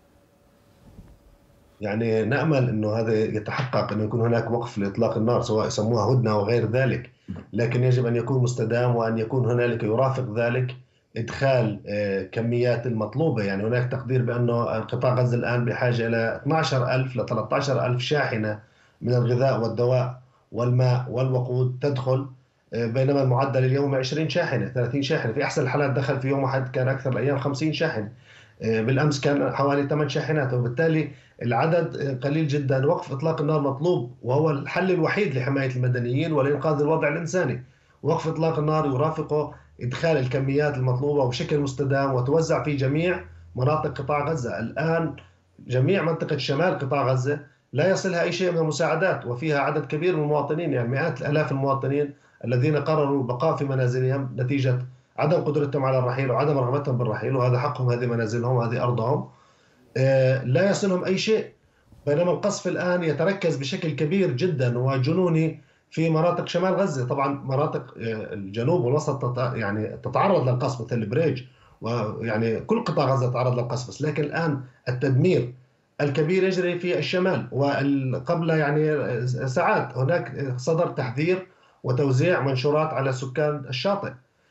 يعني نأمل أنه هذا يتحقق، أنه يكون هناك وقف لإطلاق النار، سواء يسموها هدنة أو غير ذلك، لكن يجب أن يكون مستدام، وأن يكون هنالك يرافق ذلك إدخال كميات المطلوبة. يعني هناك تقدير بأنه قطاع غزة الآن بحاجة إلى اثني عشر ألف ل ثلاثة عشر ألف شاحنة من الغذاء والدواء والماء والوقود تدخل، بينما المعدل اليوم عشرين شاحنة ثلاثين شاحنة، في أحسن الحالات دخل في يوم واحد كان أكثر الأيام خمسين شاحنة، بالأمس كان حوالي ثمان شاحنات، وبالتالي العدد قليل جدا. وقف إطلاق النار مطلوب، وهو الحل الوحيد لحماية المدنيين ولإنقاذ الوضع الإنساني. وقف إطلاق النار يرافقه إدخال الكميات المطلوبة وبشكل مستدام وتوزع في جميع مناطق قطاع غزة. الآن جميع منطقة شمال قطاع غزة لا يصلها أي شيء من المساعدات، وفيها عدد كبير من المواطنين، يعني مئات الآلاف المواطنين الذين قرروا البقاء في منازلهم نتيجة عدم قدرتهم على الرحيل وعدم رغبتهم بالرحيل، وهذا حقهم، هذه منازلهم وهذه أرضهم، لا يصلهم أي شيء. بينما القصف الآن يتركز بشكل كبير جدا وجنوني في مناطق شمال غزة. طبعا مناطق الجنوب والوسط يعني تتعرض للقصف مثل البريج، ويعني كل قطاع غزة تعرض للقصف، بس لكن الآن التدمير الكبير يجري في الشمال. وقبل يعني ساعات هناك صدر تحذير وتوزيع منشورات على سكان الشاطئ،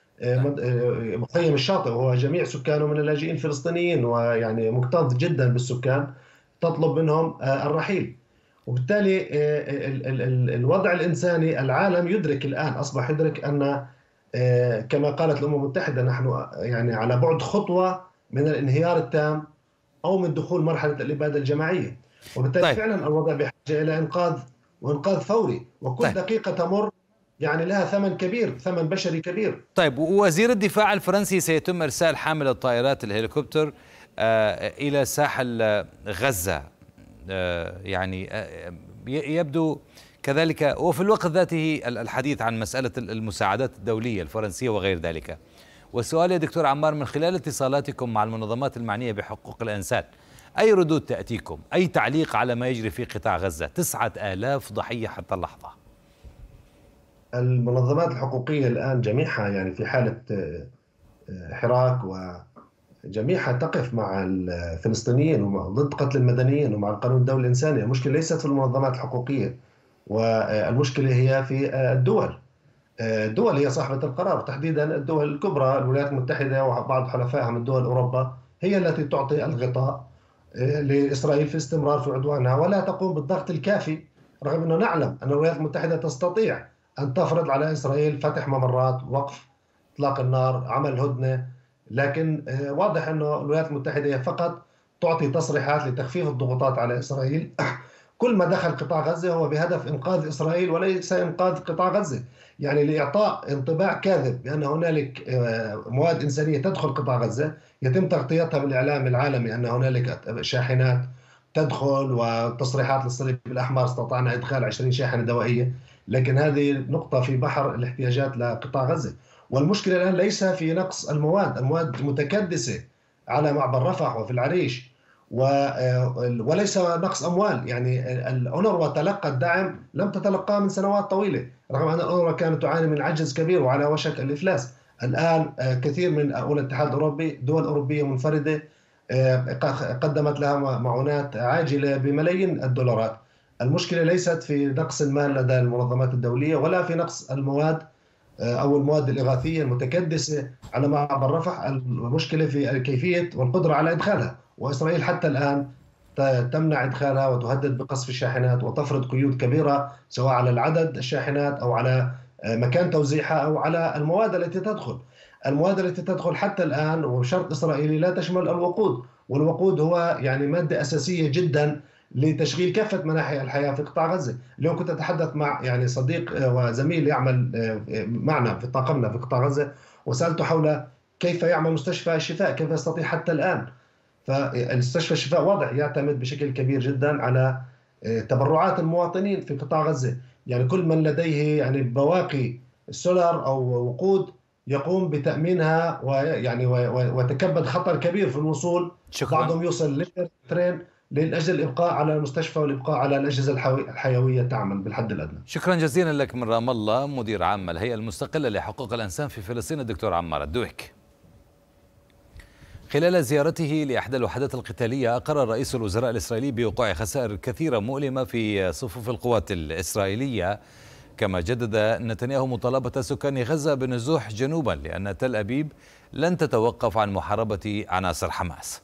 مخيم الشاطئ، وهو جميع سكانه من اللاجئين الفلسطينيين، ويعني مكتظ جدا بالسكان، تطلب منهم الرحيل. وبالتالي الوضع الإنساني العالم يدرك الآن، أصبح يدرك أن كما قالت الأمم المتحدة نحن يعني على بعد خطوة من الانهيار التام أو من دخول مرحلة الإبادة الجماعية. وبالتالي طيب. فعلا الوضع بحاجة إلى إنقاذ وإنقاذ فوري، وكل طيب. دقيقة تمر يعني لها ثمن كبير، ثمن بشري كبير. طيب، ووزير الدفاع الفرنسي سيتم إرسال حامل الطائرات الهليكوبتر آه إلى ساحل غزة، آه يعني آه يبدو كذلك، وفي الوقت ذاته الحديث عن مسألة المساعدات الدولية الفرنسية وغير ذلك. والسؤال يا دكتور عمار، من خلال اتصالاتكم مع المنظمات المعنية بحقوق الإنسان، أي ردود تأتيكم؟ أي تعليق على ما يجري في قطاع غزة؟ تسعة آلاف ضحية حتى اللحظة. المنظمات الحقوقية الآن جميعها يعني في حالة حراك، وجميعها تقف مع الفلسطينيين وضد قتل المدنيين ومع القانون الدولي الإنساني. المشكلة ليست في المنظمات الحقوقية، والمشكلة هي في الدول. الدول هي صاحبة القرار، تحديدا الدول الكبرى، الولايات المتحدة وبعض حلفائها من دول أوروبا، هي التي تعطي الغطاء لإسرائيل في استمرار في عدوانها، ولا تقوم بالضغط الكافي، رغم أنه نعلم أن الولايات المتحدة تستطيع أن تفرض على إسرائيل فتح ممرات، وقف إطلاق النار، عمل هدنة، لكن واضح أنه الولايات المتحدة فقط تعطي تصريحات لتخفيف الضغوطات على إسرائيل. كل ما دخل قطاع غزة هو بهدف إنقاذ إسرائيل وليس إنقاذ قطاع غزة، يعني لإعطاء انطباع كاذب بأن هنالك مواد إنسانية تدخل قطاع غزة، يتم تغطيتها بالإعلام العالمي أن هنالك شاحنات تدخل، وتصريحات للصليب الأحمر استطعنا إدخال عشرين شاحنة دوائية، لكن هذه نقطة في بحر الاحتياجات لقطاع غزة. والمشكلة الآن ليس في نقص المواد، المواد متكدسة على معبر رفح وفي العريش، وليس نقص أموال. يعني الأونروا تلقى الدعم لم تتلقاه من سنوات طويلة، رغم أن الأونروا كانت تعاني من عجز كبير وعلى وشك الإفلاس. الآن كثير من الاتحاد الأوروبي دول أوروبية منفردة قدمت لها معونات عاجلة بملايين الدولارات. المشكلة ليست في نقص المال لدى المنظمات الدولية ولا في نقص المواد أو المواد الإغاثية المتكدسة على معبر رفح، المشكلة في كيفية والقدرة على إدخالها، وإسرائيل حتى الآن تمنع إدخالها وتهدد بقصف الشاحنات وتفرض قيود كبيرة سواء على العدد الشاحنات أو على مكان توزيعها أو على المواد التي تدخل. المواد التي تدخل حتى الآن وبشرط إسرائيلي لا تشمل الوقود، والوقود هو يعني مادة أساسية جدا لتشغيل كافة مناحي الحياة في قطاع غزة. اليوم كنت أتحدث مع يعني صديق وزميل يعمل معنا في طاقمنا في قطاع غزة، وسألته حول كيف يعمل مستشفى الشفاء، كيف يستطيع حتى الآن. فالمستشفى الشفاء واضح يعتمد بشكل كبير جدا على تبرعات المواطنين في قطاع غزة. يعني كل من لديه يعني بواقي سولار أو وقود يقوم بتأمينها، ويعني وتكبد خطر كبير في الوصول. شكرا. بعضهم يوصل لترين لأجل الإبقاء على المستشفى والإبقاء على الأجهزة الحيوية تعمل بالحد الأدنى. شكرا جزيلا لك من رام الله، مدير عام الهيئة المستقلة لحقوق الإنسان في فلسطين الدكتور عمار الدويك. خلال زيارته لإحدى الوحدات القتالية أقر رئيس الوزراء الإسرائيلي بوقوع خسائر كثيرة مؤلمة في صفوف القوات الإسرائيلية، كما جدد نتنياهو مطالبة سكان غزة بالنزوح جنوبا لأن تل أبيب لن تتوقف عن محاربة عناصر حماس.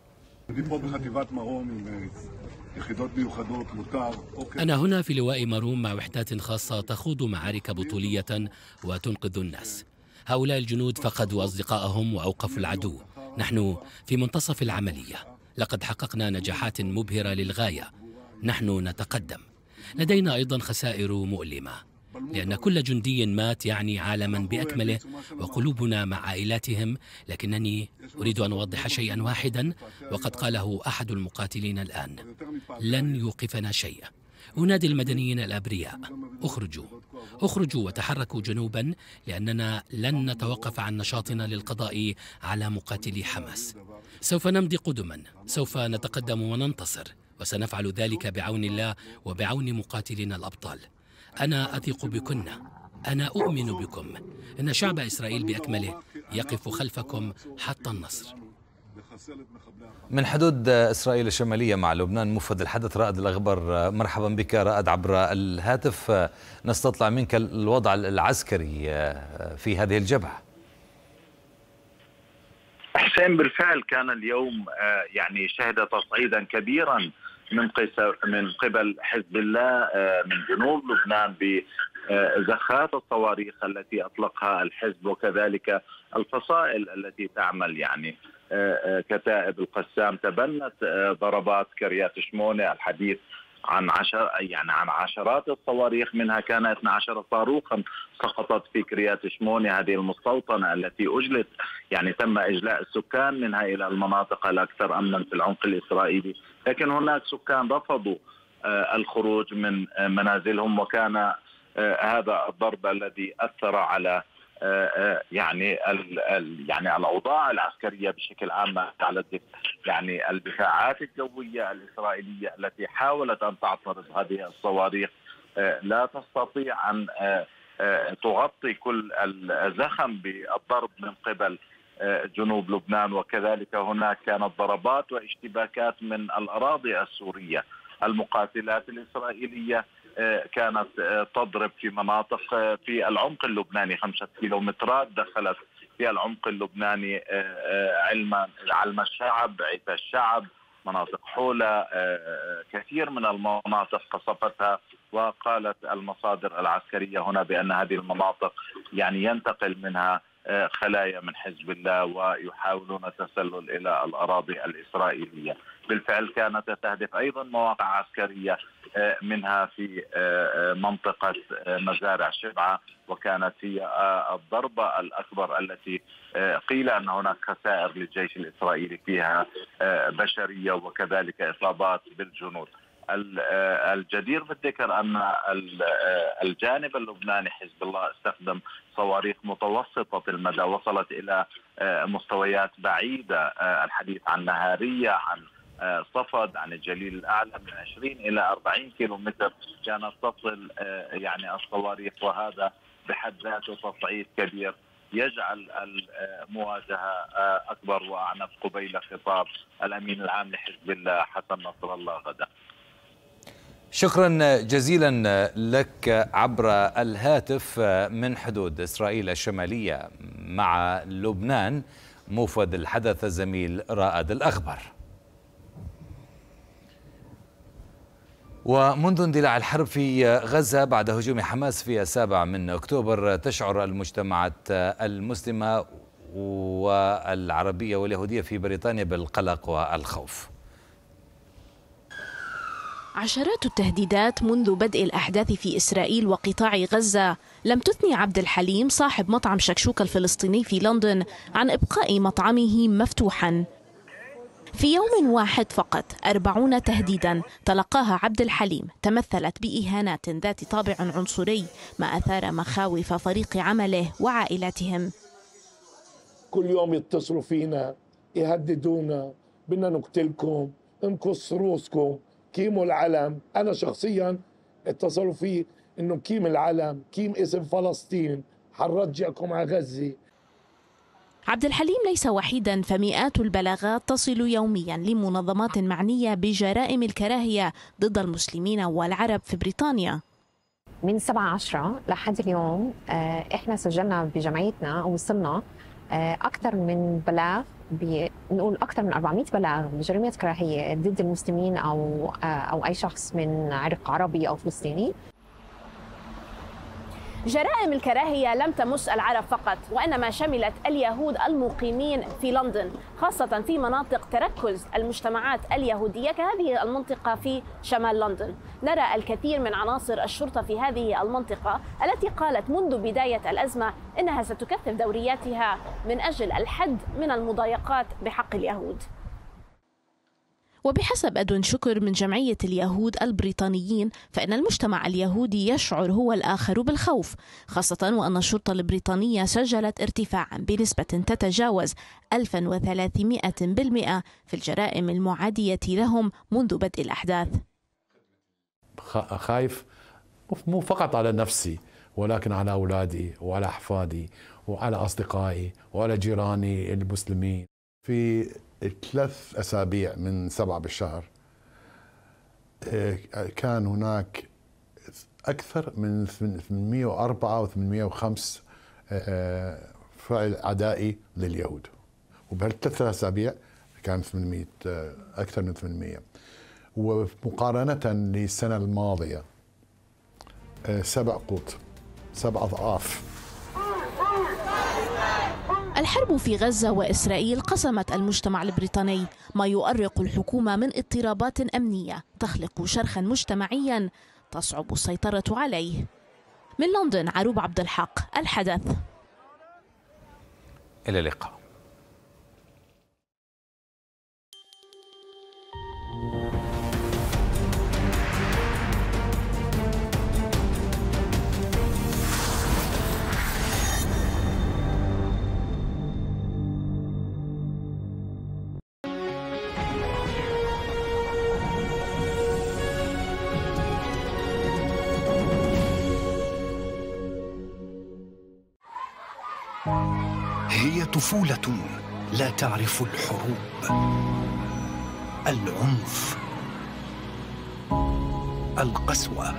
أنا هنا في لواء مروم مع وحدات خاصة تخوض معارك بطولية وتنقذ الناس. هؤلاء الجنود فقدوا أصدقائهم وأوقفوا العدو. نحن في منتصف العملية، لقد حققنا نجاحات مبهرة للغاية. نحن نتقدم. لدينا أيضا خسائر مؤلمة، لأن كل جندي مات يعني عالما بأكمله وقلوبنا مع عائلاتهم. لكنني أريد أن أوضح شيئا واحدا وقد قاله أحد المقاتلين الآن: لن يوقفنا شيء. أنادي المدنيين الأبرياء: اخرجوا اخرجوا وتحركوا جنوبا، لأننا لن نتوقف عن نشاطنا للقضاء على مقاتلي حماس. سوف نمضي قدما، سوف نتقدم وننتصر، وسنفعل ذلك بعون الله وبعون مقاتلينا الأبطال. أنا أثق بكن، أنا أؤمن بكم. إن شعب إسرائيل بأكمله يقف خلفكم حتى النصر. من حدود إسرائيل الشمالية مع لبنان مفد الحدث رائد الأخبار، مرحبا بك رائد عبر الهاتف. نستطلع منك الوضع العسكري في هذه الجبهة. حسين، بالفعل كان اليوم يعني شهد تصعيدا كبيرا من من قبل حزب الله من جنوب لبنان بزخات الصواريخ التي أطلقها الحزب، وكذلك الفصائل التي تعمل يعني كتائب القسام تبنت ضربات كريات شمونة. الحديث عن عشر يعني عن عشرات الصواريخ، منها كان اثنا عشر صاروخا سقطت في كريات شمونة، هذه المستوطنة التي أجلت يعني تم إجلاء السكان منها إلى المناطق الأكثر أمنا في العمق الإسرائيلي. لكن هناك سكان رفضوا الخروج من منازلهم، وكان هذا الضرب الذي أثر على يعني يعني الاوضاع العسكريه بشكل عام، على يعني الدفاعات الجويه الاسرائيليه التي حاولت ان تعترض هذه الصواريخ لا تستطيع ان تغطي كل الزخم بالضرب من قبل جنوب لبنان. وكذلك هناك كانت ضربات واشتباكات من الاراضي السوريه. المقاتلات الاسرائيليه كانت تضرب في مناطق في العمق اللبناني، خمسة كيلومترات دخلت في العمق اللبناني، علما علم الشعب، عيفا الشعب، مناطق حولة، كثير من المناطق قصفتها. وقالت المصادر العسكرية هنا بأن هذه المناطق يعني ينتقل منها خلايا من حزب الله ويحاولون التسلل إلى الأراضي الإسرائيلية. بالفعل كانت تهدف أيضا مواقع عسكرية منها في منطقة مزارع شبعة، وكانت هي الضربة الأكبر التي قيل أن هناك خسائر للجيش الإسرائيلي فيها بشرية وكذلك إصابات بالجنود. الجدير بالذكر أن الجانب اللبناني حزب الله استخدم صواريخ متوسطة المدى وصلت إلى مستويات بعيدة، الحديث عن نهارية، عن صفد عن الجليل الأعلى من عشرين إلى أربعين كيلومتر كانت تصل يعني الصواريخ، وهذا بحد ذاته تصعيد كبير يجعل المواجهة أكبر وأعنف قبيل خطاب الأمين العام لحزب الله حسن نصر الله غدا. شكرا جزيلا لك عبر الهاتف من حدود إسرائيل الشمالية مع لبنان، موفد الحدث الزميل رائد الأخبار. ومنذ اندلاع الحرب في غزة بعد هجوم حماس في السابع من أكتوبر، تشعر المجتمعات المسلمة والعربية واليهودية في بريطانيا بالقلق والخوف. عشرات التهديدات منذ بدء الأحداث في إسرائيل وقطاع غزة لم تثني عبد الحليم صاحب مطعم شكشوكة الفلسطيني في لندن عن إبقاء مطعمه مفتوحا. في يوم واحد فقط أربعون تهديدا تلقاها عبد الحليم تمثلت بإهانات ذات طابع عنصري، ما أثار مخاوف فريق عمله وعائلاتهم. كل يوم يتصلوا فينا يهددونا، بدنا نقتلكم، انقص روسكم، كيموا العلم. أنا شخصيا اتصلوا في إنه كيم العلم، كيم اسم فلسطين، حنرجعكم على غزة. عبد الحليم ليس وحيدا، فمئات البلاغات تصل يوميا لمنظمات معنية بجرائم الكراهية ضد المسلمين والعرب في بريطانيا. من سبعة عشرة لحد اليوم احنا سجلنا بجمعيتنا او وصلنا اكثر من بلاغ، بنقول اكثر من أربعمئة بلاغ بجريمه كراهيه ضد المسلمين او او اي شخص من عرق عربي او فلسطيني. جرائم الكراهية لم تمس العرب فقط، وإنما شملت اليهود المقيمين في لندن، خاصة في مناطق تركز المجتمعات اليهودية كهذه المنطقة في شمال لندن. نرى الكثير من عناصر الشرطة في هذه المنطقة التي قالت منذ بداية الأزمة إنها ستكثف دورياتها من أجل الحد من المضايقات بحق اليهود. وبحسب أدون شكر من جمعية اليهود البريطانيين، فإن المجتمع اليهودي يشعر هو الآخر بالخوف، خاصة وأن الشرطة البريطانية سجلت ارتفاعا بنسبة تتجاوز ألف وثلاثمئة بالمئة في الجرائم المعادية لهم منذ بدء الأحداث. خايف مو فقط على نفسي، ولكن على أولادي وعلى أحفادي وعلى أصدقائي وعلى جيراني المسلمين. في ثلاث أسابيع من سبعة بالشهر كان هناك أكثر من ثمانمئة وأربعة وثمانمئة وخمسة فعل عدائي لليهود، وبهالثلاث أسابيع كان ثمانمئة أكثر من ثمانمئة، ومقارنة للسنة الماضية سبع قوط سبع أضعاف. الحرب في غزة وإسرائيل قسمت المجتمع البريطاني، ما يؤرق الحكومة من اضطرابات أمنية تخلق شرخا مجتمعيا تصعب السيطرة عليه. من لندن عروب عبد الحق، الحدث. إلى اللقاء. هي طفولة لا تعرف الحروب، العنف، القسوة،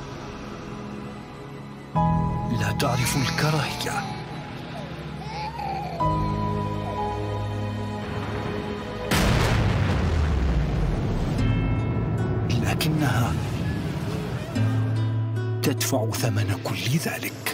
لا تعرف الكراهية. لكنها تدفع ثمن كل ذلك.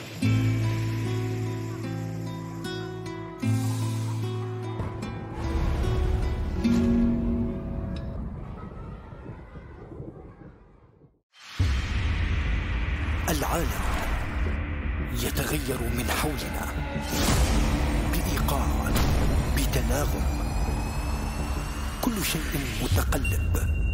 العالم يتغير من حولنا بإيقاع، بتناغم، كل شيء متقلب،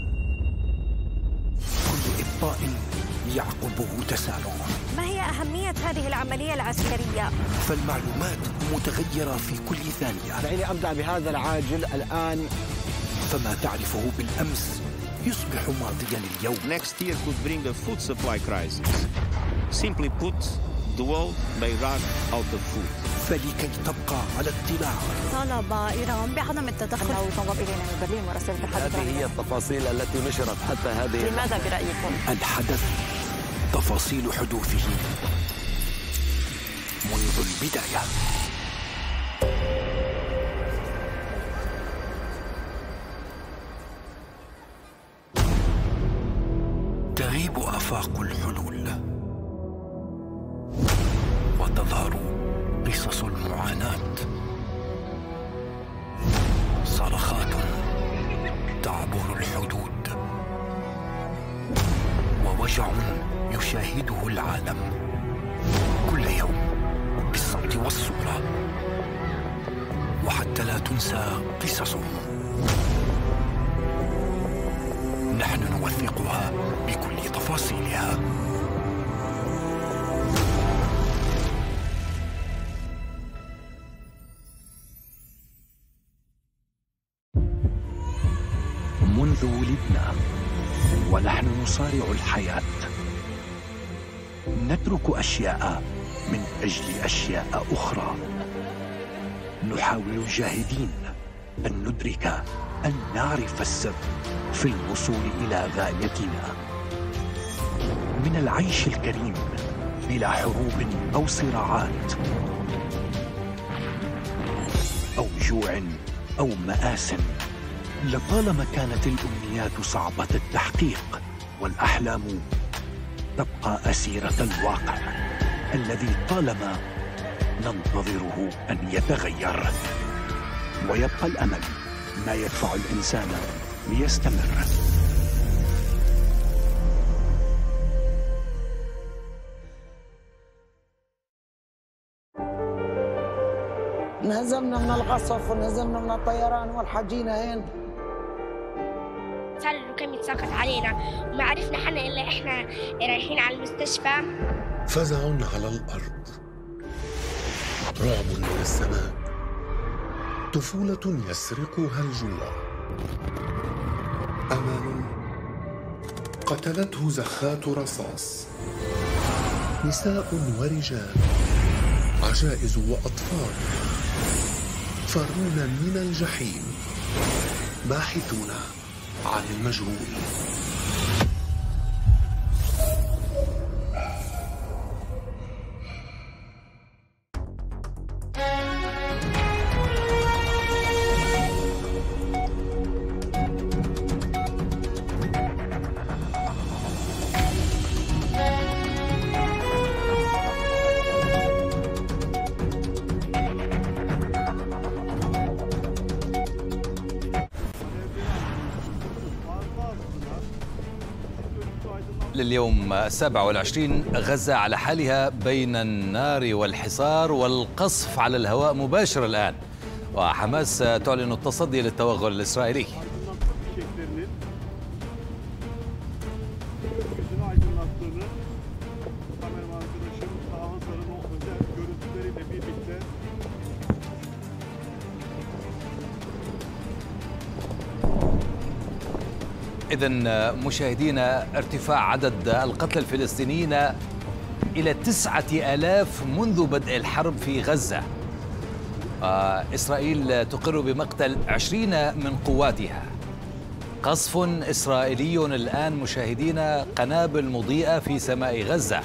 كل إبطاء يعقبه تسارع. ما هي أهمية هذه العملية العسكرية؟ فالمعلومات متغيرة في كل ثانية. دعيني أبدأ بهذا العاجل الآن. فما تعرفه بالأمس يصبح ماضيا اليوم. Next year could bring a food supply crisis. Simply put, the world may run out of food. فلكي تبقى على اطلاع. طالب إيران بعدم التدخل أو تنضم إلينا من برلين مراسلة الحدث. هذه هي التفاصيل التي نشرت حتى هذه. لماذا برأيكم؟ الحدث تفاصيل حدوثه منذ البداية. تغيب آفاق الحلول وتظهر قصص المعاناة، صرخات تعبر الحدود ووجع يشاهده العالم كل يوم بالصوت والصورة، وحتى لا تنسى قصصهم نحن نوثقها بكل تفاصيلها. منذ ولدنا ونحن نصارع الحياة، نترك أشياء من أجل أشياء أخرى، نحاول جاهدين أن ندرك، أن نعرف السر في الوصول إلى غايتنا، من العيش الكريم بلا حروب أو صراعات أو جوع أو مآسٍ. لطالما كانت الأمنيات صعبة التحقيق والأحلام تبقى أسيرة الواقع الذي طالما ننتظره أن يتغير، ويبقى الأمل ما يدفع الإنسان ليستمر. انهزمنا من القصف وانهزمنا من الطيران والحجينا هين. صار الركام يتساقط علينا وما عرفنا حنا إلا إحنا رايحين على المستشفى. فزع على الأرض، رعب من السماء، طفولة يسرقها الجوع، أمل قتلته زخات رصاص، نساء ورجال، عجائز وأطفال فرون من الجحيم، باحثون عن المجهول. لليوم السابع والعشرين، غزة على حالها بين النار والحصار والقصف على الهواء مباشر الآن، وحماس تعلن التصدي للتوغل الإسرائيلي. إذن مشاهدينا، ارتفاع عدد القتلى الفلسطينيين إلى تسعة آلاف منذ بدء الحرب في غزة. إسرائيل تقر بمقتل عشرين من قواتها. قصف إسرائيلي الآن مشاهدينا، قنابل مضيئة في سماء غزة.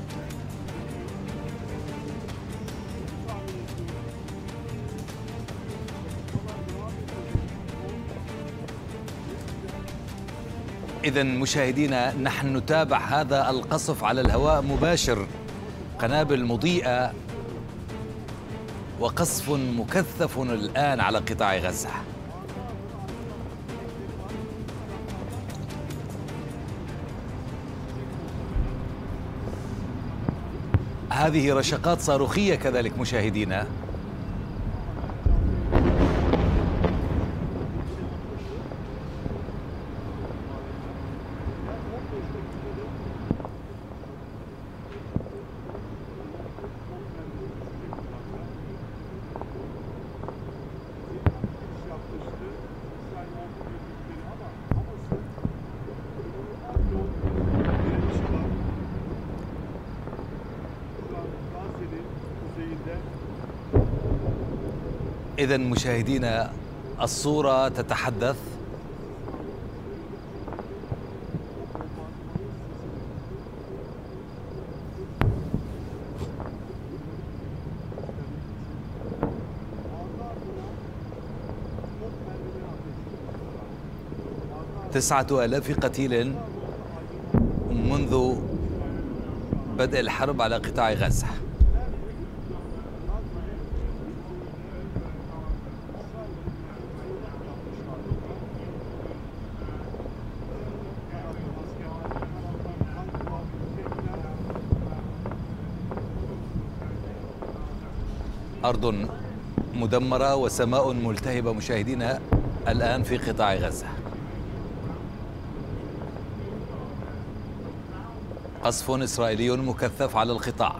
إذن مشاهدينا، نحن نتابع هذا القصف على الهواء مباشر، قنابل مضيئة وقصف مكثف الآن على قطاع غزة. هذه رشقات صاروخية كذلك مشاهدينا. إذا مشاهدينا الصورة تتحدث. تسعة آلاف قتيل منذ بدء الحرب على قطاع غزة. أرض مدمرة وسماء ملتهبة مشاهدينا الآن في قطاع غزة. قصف إسرائيلي مكثف على القطاع.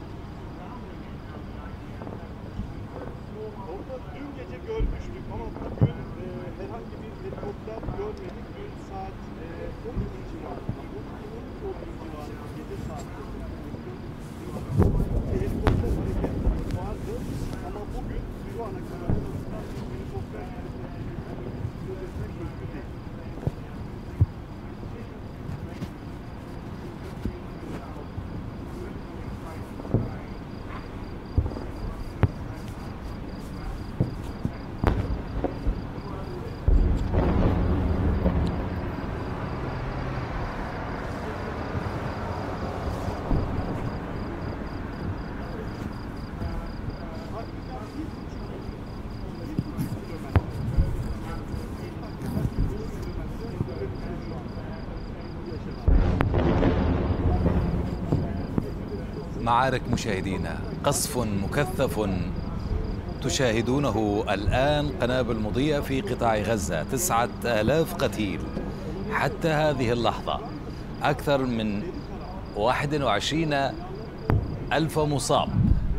معارك مشاهدينا، قصف مكثف تشاهدونه الآن، قنابل مضيئة في قطاع غزة، تسعة آلاف قتيل حتى هذه اللحظة، أكثر من واحد وعشرين ألف مصاب.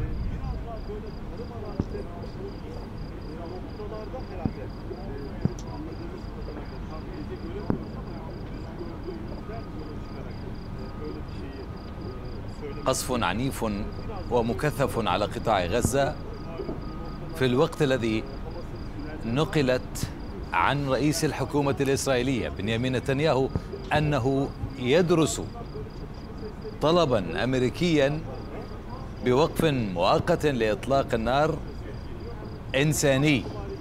قصف عنيف ومكثف على قطاع غزة في الوقت الذي نقلت عن رئيس الحكومة الإسرائيلية بنيامين نتنياهو أنه يدرس طلبا أمريكيا بوقف مؤقت لإطلاق النار إنساني.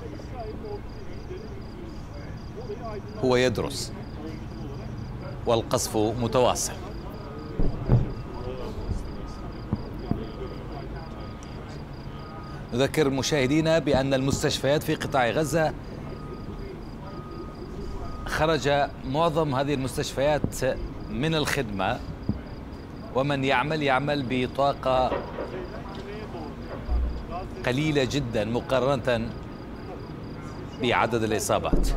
هو يدرس والقصف متواصل. نذكر مشاهدينا بأن المستشفيات في قطاع غزة خرج معظم هذه المستشفيات من الخدمة، ومن يعمل يعمل بطاقة قليلة جدا مقارنة بعدد الإصابات.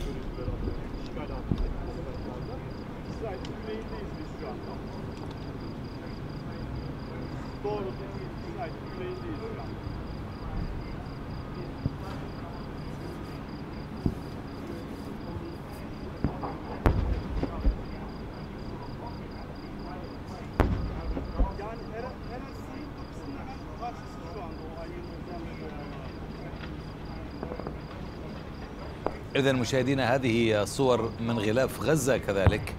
إذا مشاهدينا هذه صور من غلاف غزة كذلك.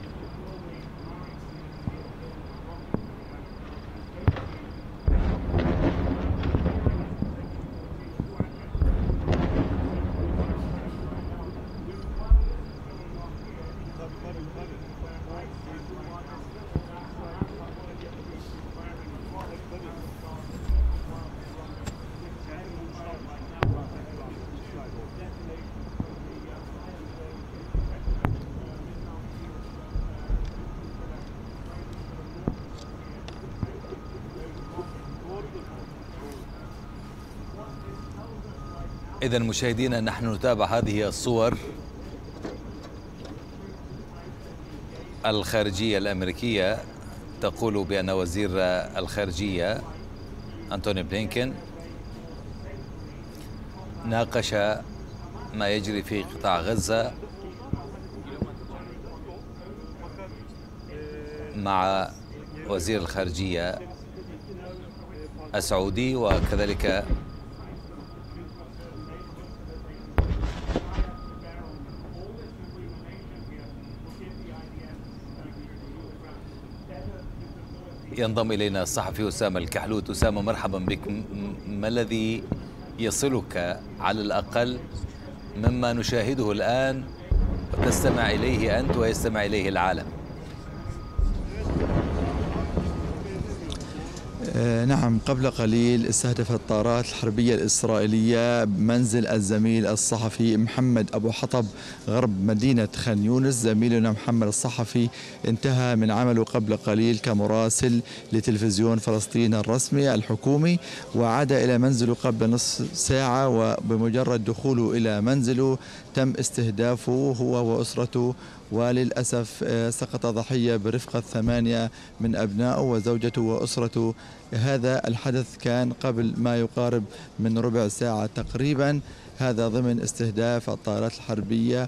إذا مشاهدينا نحن نتابع هذه الصور الخارجية الأمريكية تقول بأن وزير الخارجية أنتوني بلينكين ناقش ما يجري في قطاع غزة مع وزير الخارجية السعودي وكذلك ينضم إلينا الصحفي أسامة الكحلوت. أسامة مرحبا بك. ما الذي يصلك على الأقل مما نشاهده الآن وتستمع إليه أنت ويستمع إليه العالم؟ نعم، قبل قليل استهدفت الطائرات الحربية الإسرائيلية منزل الزميل الصحفي محمد أبو حطب غرب مدينة خان يونس. زميلنا محمد الصحفي انتهى من عمله قبل قليل كمراسل لتلفزيون فلسطين الرسمي الحكومي، وعاد إلى منزله قبل نصف ساعة، وبمجرد دخوله إلى منزله تم استهدافه هو وأسرته، وللأسف سقط ضحية برفقة ثمانية من أبنائه وزوجته وأسرته. هذا الحدث كان قبل ما يقارب من ربع ساعة تقريبا، هذا ضمن استهداف الطائرات الحربية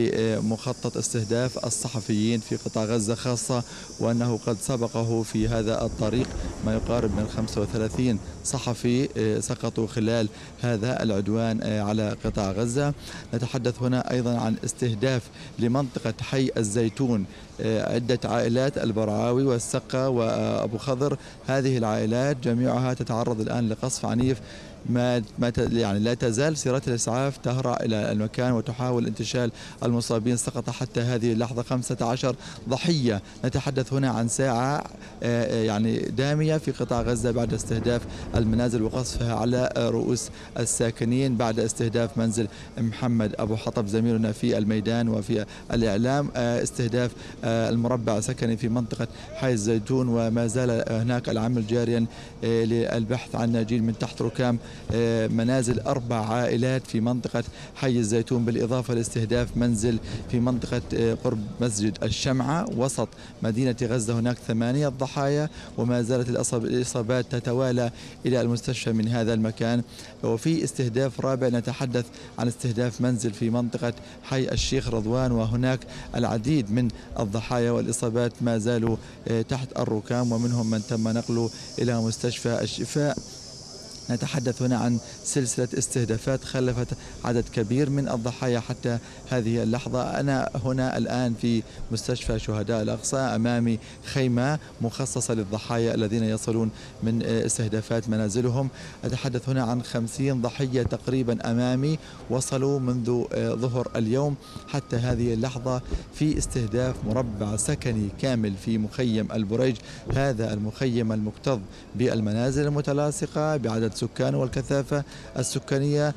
لمخطط استهداف الصحفيين في قطاع غزة، خاصة وأنه قد سبقه في هذا الطريق ما يقارب من خمسة وثلاثين صحفي سقطوا خلال هذا العدوان على قطاع غزة. نتحدث هنا أيضا عن استهداف لمنطقة حي الزيتون، عدة عائلات البرعاوي والسقا وأبو خضر، هذه العائلات جميعها تتعرض الآن لقصف عنيف. ما ما يعني لا تزال سيارات الإسعاف تهرع إلى المكان وتحاول انتشال المصابين. سقط حتى هذه اللحظة خمسة عشر ضحية. نتحدث هنا عن ساعة يعني دامية في قطاع غزة بعد استهداف المنازل وقصفها على رؤوس الساكنين، بعد استهداف منزل محمد أبو حطب زميلنا في الميدان وفي الإعلام، استهداف المربع سكني في منطقة حي الزيتون، وما زال هناك العمل جاريا للبحث عن ناجين من تحت ركام منازل أربع عائلات في منطقة حي الزيتون، بالإضافة لاستهداف منزل في منطقة قرب مسجد الشمعة وسط مدينة غزة. هناك ثمانية ضحايا، وما زالت الإصابات تتوالى إلى المستشفى من هذا المكان. وفي استهداف رابع نتحدث عن استهداف منزل في منطقة حي الشيخ رضوان، وهناك العديد من الضحايا والإصابات ما زالوا تحت الركام، ومنهم من تم نقله إلى مستشفى الشفاء. نتحدث هنا عن سلسلة استهدافات خلفت عدد كبير من الضحايا حتى هذه اللحظة. أنا هنا الآن في مستشفى شهداء الأقصى، أمامي خيمة مخصصة للضحايا الذين يصلون من استهدافات منازلهم. أتحدث هنا عن خمسين ضحية تقريبا أمامي وصلوا منذ ظهر اليوم حتى هذه اللحظة في استهداف مربع سكني كامل في مخيم البريج، هذا المخيم المكتظ بالمنازل المتلاصقة بعدد سكان والكثافة السكانية.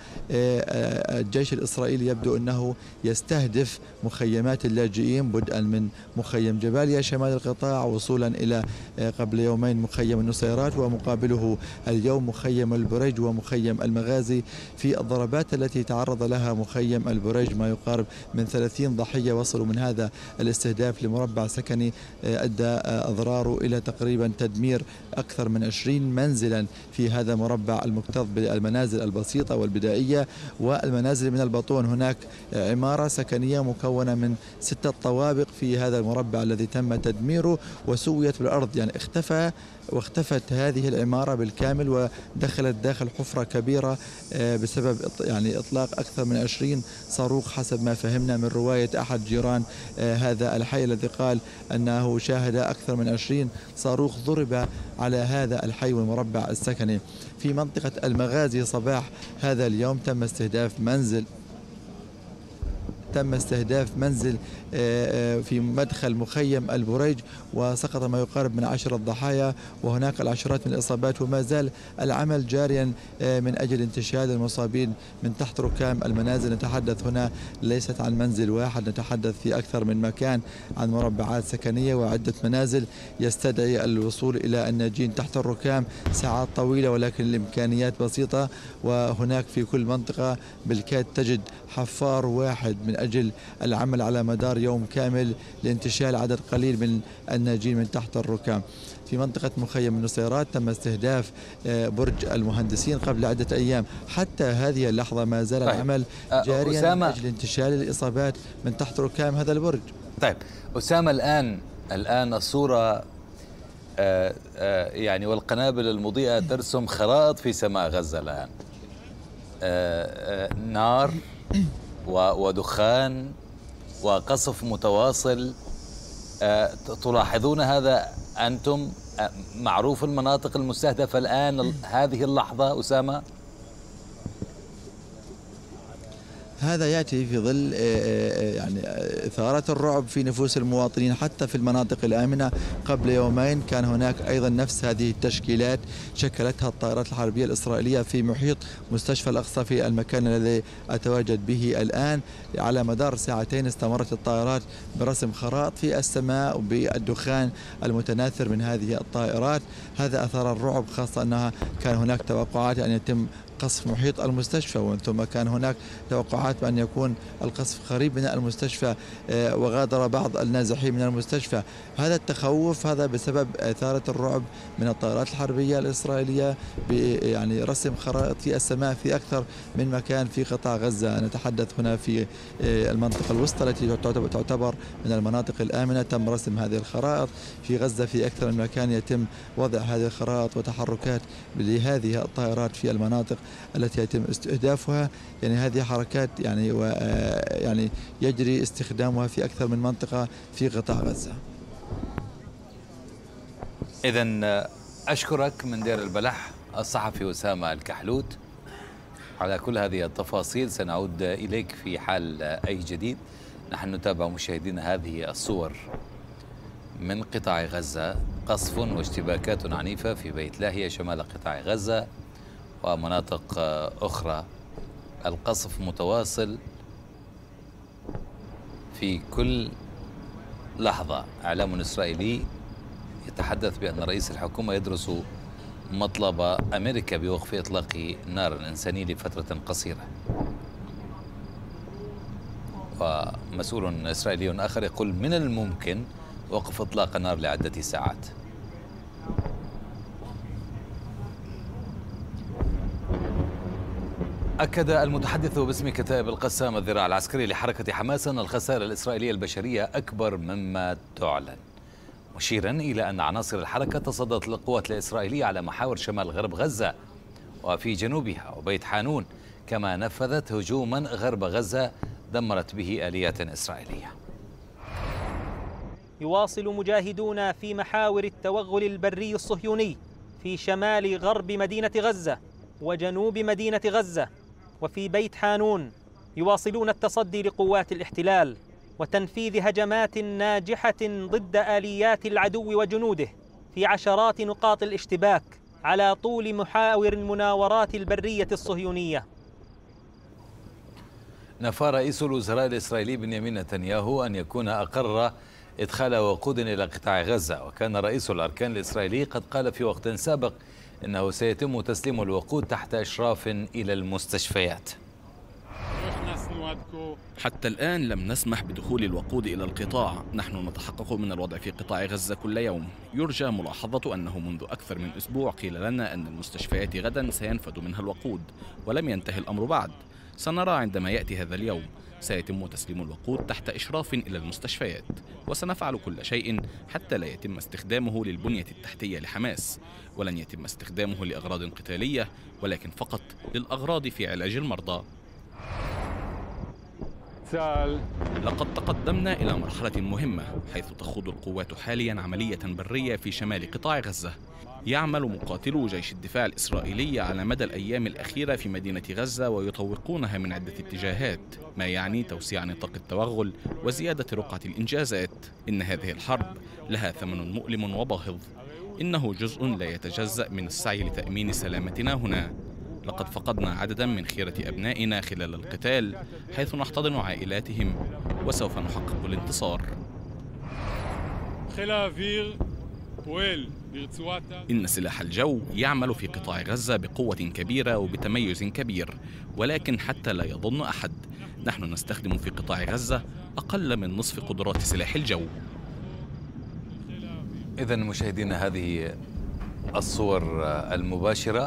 الجيش الإسرائيلي يبدو أنه يستهدف مخيمات اللاجئين بدءا من مخيم جباليا شمال القطاع وصولا إلى قبل يومين مخيم النصيرات، ومقابله اليوم مخيم البريج ومخيم المغازي. في الضربات التي تعرض لها مخيم البريج ما يقارب من ثلاثين ضحية وصلوا من هذا الاستهداف لمربع سكني أدى أضراره إلى تقريبا تدمير أكثر من عشرين منزلا في هذا مربع المكتظ بالمنازل البسيطة والبدائية والمنازل من البطون. هناك عمارة سكنية مكونة من ستة طوابق في هذا المربع الذي تم تدميره وسويت بالأرض، يعني اختفى واختفت هذه العمارة بالكامل ودخلت داخل حفرة كبيرة بسبب يعني إطلاق أكثر من عشرين صاروخ حسب ما فهمنا من رواية أحد جيران هذا الحي الذي قال أنه شاهد أكثر من عشرين صاروخ ضرب على هذا الحي والمربع السكني. في منطقة المغازي صباح هذا اليوم تم استهداف منزل تم استهداف منزل في مدخل مخيم البريج وسقط ما يقارب من عشرة ضحايا، وهناك العشرات من الإصابات، وما زال العمل جاريا من أجل انتشال المصابين من تحت ركام المنازل. نتحدث هنا ليست عن منزل واحد، نتحدث في أكثر من مكان عن مربعات سكنية وعدة منازل يستدعي الوصول إلى الناجين تحت الركام ساعات طويلة، ولكن الإمكانيات بسيطة. وهناك في كل منطقة بالكاد تجد حفار واحد من أجل العمل على مدار يوم كامل لانتشال عدد قليل من الناجين من تحت الركام. في منطقة مخيم النصيرات تم استهداف برج المهندسين قبل عدة أيام، حتى هذه اللحظة ما زال العمل جاريا من أجل انتشال الإصابات من تحت ركام هذا البرج. طيب أسامة، الآن الآن الصورة آآ آآ يعني والقنابل المضيئة ترسم خرائط في سماء غزة الآن، آآ آآ نار ودخان وقصف متواصل. تلاحظون هذا أنتم معروف المناطق المستهدفة الآن هذه اللحظة أسامة؟ هذا يأتي في ظل يعني إثارة الرعب في نفوس المواطنين حتى في المناطق الآمنة. قبل يومين كان هناك أيضا نفس هذه التشكيلات شكلتها الطائرات الحربية الإسرائيلية في محيط مستشفى الأقصى في المكان الذي أتواجد به الآن. على مدار ساعتين استمرت الطائرات برسم خرائط في السماء بالدخان المتناثر من هذه الطائرات. هذا أثار الرعب، خاصة أنها كان هناك توقعات أن يتم قصف محيط المستشفى، ومن ثم كان هناك توقعات بأن يكون القصف قريب من المستشفى وغادر بعض النازحين من المستشفى. هذا التخوف هذا بسبب إثارة الرعب من الطائرات الحربية الإسرائيلية يعني رسم خرائط في السماء في أكثر من مكان في قطاع غزة. نتحدث هنا في المنطقة الوسطى التي تعتبر من المناطق الآمنة، تم رسم هذه الخرائط. في غزة في أكثر من مكان يتم وضع هذه الخرائط وتحركات لهذه الطائرات في المناطق التي يتم استهدافها. يعني هذه حركات يعني و يعني يجري استخدامها في أكثر من منطقة في قطاع غزة. إذن أشكرك من دير البلح الصحفي أسامة الكحلوت على كل هذه التفاصيل. سنعود إليك في حال أي جديد. نحن نتابع مشاهدينا هذه الصور من قطاع غزة، قصف واشتباكات عنيفة في بيت لاهيا شمال قطاع غزة ومناطق أخرى. القصف متواصل في كل لحظة. إعلام إسرائيلي يتحدث بأن رئيس الحكومة يدرس مطلب أمريكا بوقف إطلاق نار إنساني لفترة قصيرة. ومسؤول إسرائيلي آخر يقول من الممكن وقف إطلاق النار لعدة ساعات. أكد المتحدث باسم كتائب القسام الذراع العسكري لحركة حماس أن الخسائر الإسرائيلية البشرية أكبر مما تعلن، مشيرا إلى أن عناصر الحركة تصدت للقوات الإسرائيلية على محاور شمال غرب غزة وفي جنوبها وبيت حانون، كما نفذت هجوما غرب غزة دمرت به آليات إسرائيلية. يواصل مجاهدون في محاور التوغل البري الصهيوني في شمال غرب مدينة غزة وجنوب مدينة غزة وفي بيت حانون، يواصلون التصدي لقوات الاحتلال وتنفيذ هجمات ناجحة ضد آليات العدو وجنوده في عشرات نقاط الاشتباك على طول محاور المناورات البرية الصهيونية. نفى رئيس الوزراء الإسرائيلي بنيامين نتنياهو أن يكون أقر إدخال وقود إلى قطاع غزة، وكان رئيس الأركان الإسرائيلي قد قال في وقت سابق إنه سيتم تسليم الوقود تحت إشراف إلى المستشفيات. حتى الآن لم نسمح بدخول الوقود إلى القطاع. نحن نتحقق من الوضع في قطاع غزة كل يوم. يرجى ملاحظة أنه منذ أكثر من أسبوع قيل لنا أن المستشفيات غدا سينفد منها الوقود، ولم ينتهي الأمر بعد. سنرى عندما يأتي هذا اليوم. سيتم تسليم الوقود تحت إشراف إلى المستشفيات، وسنفعل كل شيء حتى لا يتم استخدامه للبنية التحتية لحماس، ولن يتم استخدامه لأغراض قتالية، ولكن فقط للأغراض في علاج المرضى. لقد تقدمنا إلى مرحلة مهمة، حيث تخوض القوات حاليا عملية برية في شمال قطاع غزة. يعمل مقاتلو جيش الدفاع الإسرائيلي على مدى الأيام الأخيرة في مدينة غزة ويطوقونها من عدة اتجاهات، ما يعني توسيع نطاق التوغل وزيادة رقعة الإنجازات. إن هذه الحرب لها ثمن مؤلم وباهظ، إنه جزء لا يتجزأ من السعي لتأمين سلامتنا هنا. لقد فقدنا عددا من خيرة أبنائنا خلال القتال، حيث نحتضن عائلاتهم وسوف نحقق الانتصار. إن سلاح الجو يعمل في قطاع غزة بقوة كبيرة وبتميز كبير، ولكن حتى لا يظن أحد، نحن نستخدم في قطاع غزة أقل من نصف قدرات سلاح الجو. إذن مشاهدينا هذه الصور المباشرة،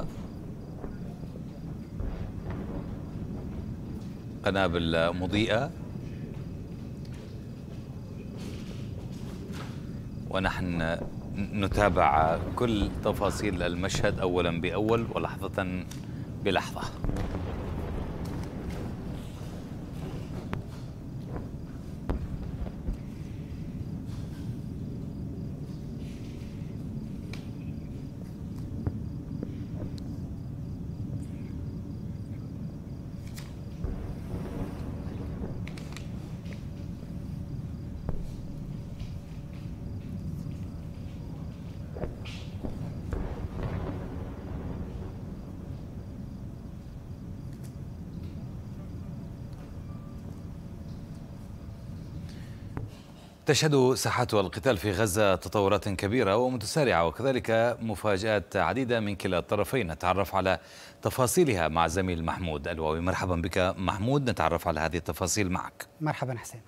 قنابل مضيئة، ونحن نتابع كل تفاصيل المشهد أولا بأول ولحظة بلحظة. تشهد ساحات القتال في غزة تطورات كبيرة ومتسارعة وكذلك مفاجآت عديدة من كلا الطرفين. نتعرف على تفاصيلها مع زميل محمود الواوي. مرحبا بك محمود، نتعرف على هذه التفاصيل معك. مرحبا حسين.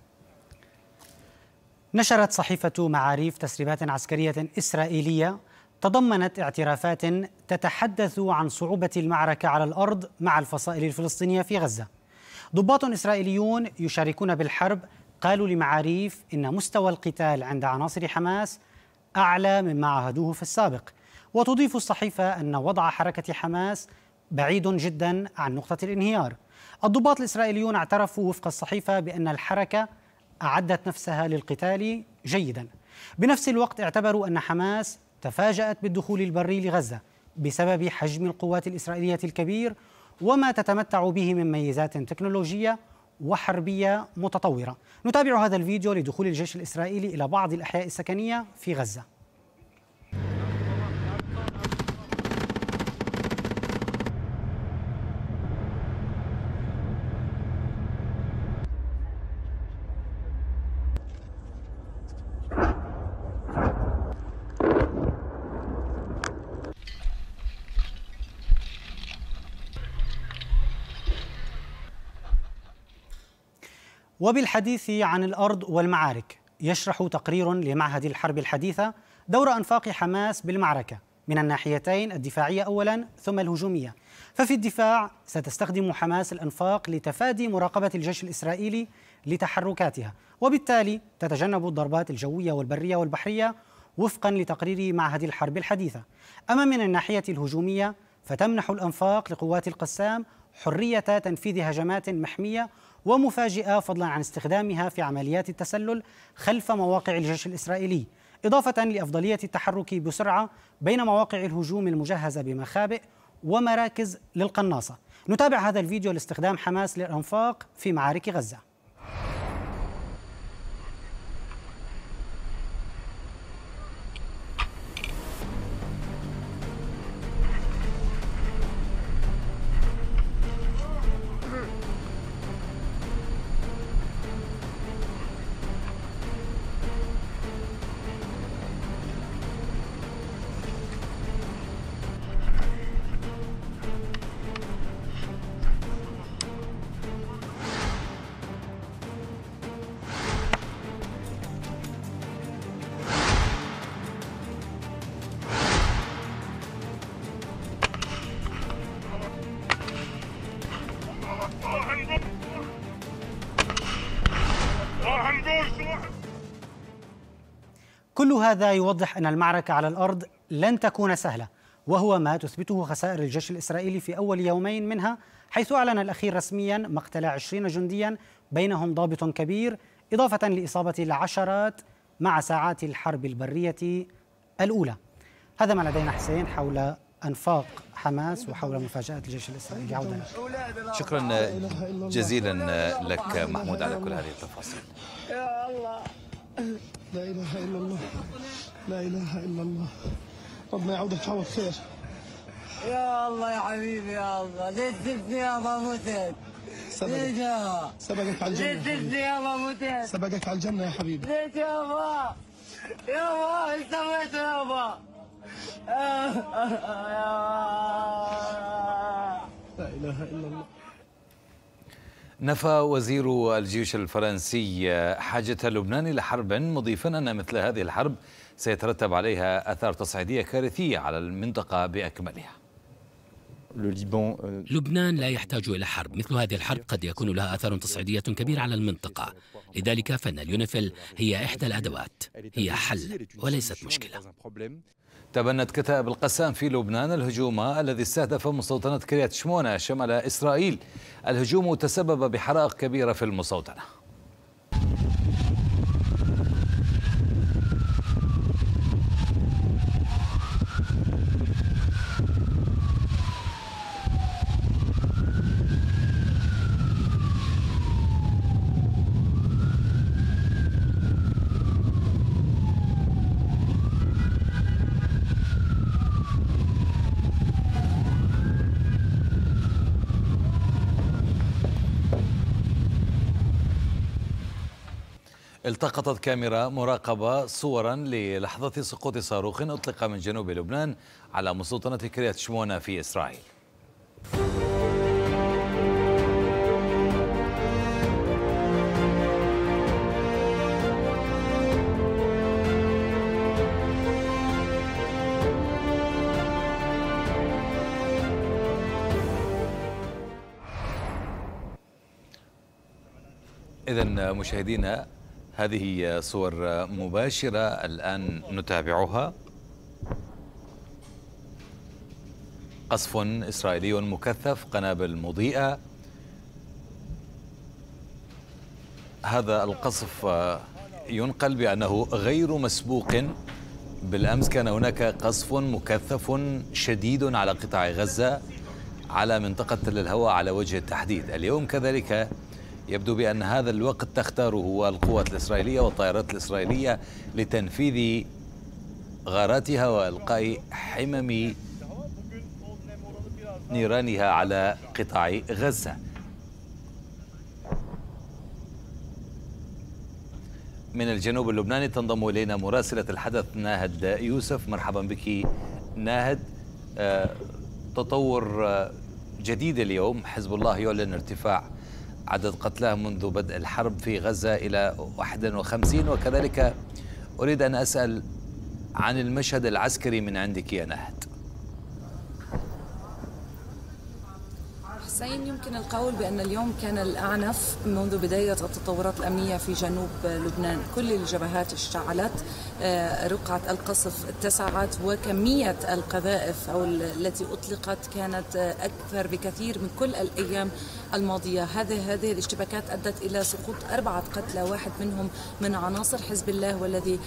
نشرت صحيفة معاريف تسريبات عسكرية إسرائيلية تضمنت اعترافات تتحدث عن صعوبة المعركة على الأرض مع الفصائل الفلسطينية في غزة. ضباط إسرائيليون يشاركون بالحرب قالوا لمعاريف إن مستوى القتال عند عناصر حماس أعلى مما عاهدوه في السابق. وتضيف الصحيفة أن وضع حركة حماس بعيد جدا عن نقطة الانهيار. الضباط الإسرائيليون اعترفوا وفق الصحيفة بأن الحركة أعدت نفسها للقتال جيدا. بنفس الوقت اعتبروا أن حماس تفاجأت بالدخول البري لغزة بسبب حجم القوات الإسرائيلية الكبير وما تتمتع به من ميزات تكنولوجية وحربية متطورة. نتابع هذا الفيديو لدخول الجيش الإسرائيلي إلى بعض الأحياء السكنية في غزة. وبالحديث عن الأرض والمعارك، يشرح تقرير لمعهد الحرب الحديثة دور أنفاق حماس بالمعركة من الناحيتين الدفاعية أولا ثم الهجومية. ففي الدفاع ستستخدم حماس الأنفاق لتفادي مراقبة الجيش الإسرائيلي لتحركاتها، وبالتالي تتجنب الضربات الجوية والبرية والبحرية وفقا لتقرير معهد الحرب الحديثة. أما من الناحية الهجومية فتمنح الأنفاق لقوات القسام حرية تنفيذ هجمات محمية ومفاجئة فضلا عن استخدامها في عمليات التسلل خلف مواقع الجيش الإسرائيلي، إضافة لأفضلية التحرك بسرعة بين مواقع الهجوم المجهزة بمخابئ ومراكز للقناصة. نتابع هذا الفيديو لاستخدام حماس للأنفاق في معارك غزة. كل هذا يوضح أن المعركة على الأرض لن تكون سهلة، وهو ما تثبته خسائر الجيش الإسرائيلي في أول يومين منها، حيث أعلن الأخير رسميا مقتل عشرين جنديا بينهم ضابط كبير، إضافة لإصابة العشرات مع ساعات الحرب البرية الأولى. هذا ما لدينا حسين حول أنفاق حماس وحول مفاجآت الجيش الإسرائيلي. عودة لك. شكرا جزيلا لك محمود على كل هذه التفاصيل. يا الله، لا إله إلا الله، لا إله إلا الله، ربنا يعوضك عوض خير. يا الله يا حبيبي يا الله، ليه تسبني يا ماموتين؟ ليش يا سبقك على الجنة. ليه تسبني يا ماموتين؟ سبقك على الجنة يا حبيبي. ليش يابا؟ يابا ايش سويت يابا؟ لا إله إلا الله. نفى وزير الجيوش الفرنسي حاجة لبنان إلى حرب، مضيفا أن مثل هذه الحرب سيترتب عليها آثار تصعيدية كارثية على المنطقة بأكملها. لبنان لا يحتاج إلى حرب، مثل هذه الحرب قد يكون لها آثار تصعيدية كبيرة على المنطقة، لذلك فإن اليونيفيل هي إحدى الأدوات، هي حل وليست مشكلة. تبنت كتائب القسام في لبنان الهجوم الذي استهدف مستوطنة كريات شمونة شمال إسرائيل. الهجوم تسبب بحرائق كبيرة في المستوطنة. التقطت كاميرا مراقبة صورا للحظة سقوط صاروخ أطلق من جنوب لبنان على مستوطنة كريات شمونة في إسرائيل. إذن مشاهدينا، هذه صور مباشرة الآن نتابعها. قصف إسرائيلي مكثف، قنابل مضيئة. هذا القصف ينقل بأنه غير مسبوق. بالأمس كان هناك قصف مكثف شديد على قطاع غزة، على منطقة تل الهوى على وجه التحديد. اليوم كذلك يبدو بأن هذا الوقت تختاره القوات الإسرائيلية والطائرات الإسرائيلية لتنفيذ غاراتها وإلقاء حمم نيرانها على قطاع غزة. من الجنوب اللبناني تنضم إلينا مراسلة الحدث ناهد يوسف. مرحبا بك ناهد. تطور جديد اليوم، حزب الله يعلن ارتفاع عدد قتلاه منذ بدء الحرب في غزة إلى واحد وخمسين، وكذلك أريد أن أسأل عن المشهد العسكري من عندك يا ناهد. حسين، يمكن القول بأن اليوم كان الأعنف منذ بداية التطورات الأمنية في جنوب لبنان. كل الجبهات اشتعلت، رقعة القصف اتسعت، وكمية القذائف أو التي أطلقت كانت أكثر بكثير من كل الأيام الماضية. هذه هذه الاشتباكات أدت إلى سقوط أربعة قتلى، واحد منهم من عناصر حزب الله والذي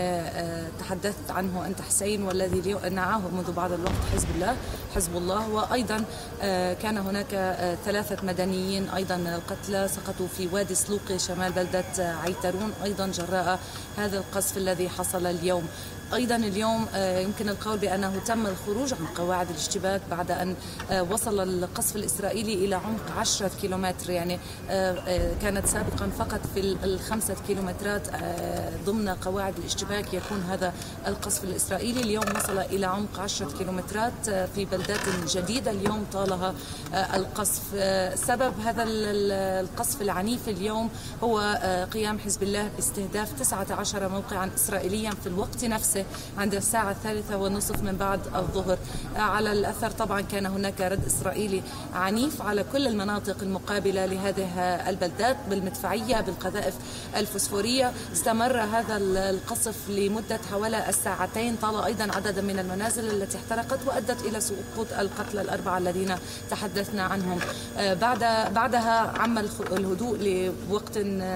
تحدثت عنه أنت حسين، والذي نعاه منذ بعض الوقت حزب الله حزب الله وأيضا كان هناك ثلاثة مدنيين أيضا من القتلى سقطوا في وادي سلوقي شمال بلدة عيترون، أيضا جراء هذا القصف الذي حصل اليوم. أيضا اليوم يمكن القول بأنه تم الخروج عن قواعد الاشتباك بعد أن وصل القصف الإسرائيلي إلى عمق عشرة كيلومتر، يعني كانت سابقا فقط في الخمسة كيلومترات ضمن قواعد الاشتباك يكون هذا القصف الإسرائيلي. اليوم وصل إلى عمق عشرة كيلومترات في بلدات جديدة اليوم طالها القصف. سبب هذا القصف العنيف اليوم هو قيام حزب الله باستهداف تسعة عشر موقعا إسرائيليا في الوقت نفسه عند الساعة الثالثة والنصف من بعد الظهر. على الأثر طبعا كان هناك رد إسرائيلي عنيف على كل المناطق المقابلة لهذه البلدات بالمدفعية بالقذائف الفوسفورية. استمر هذا القصف لمدة حوالي الساعتين، طال أيضا عددا من المنازل التي احترقت وأدت إلى سقوط القتلى الأربعة الذين تحدثنا عنهم. بعد بعدها عم الهدوء لوقت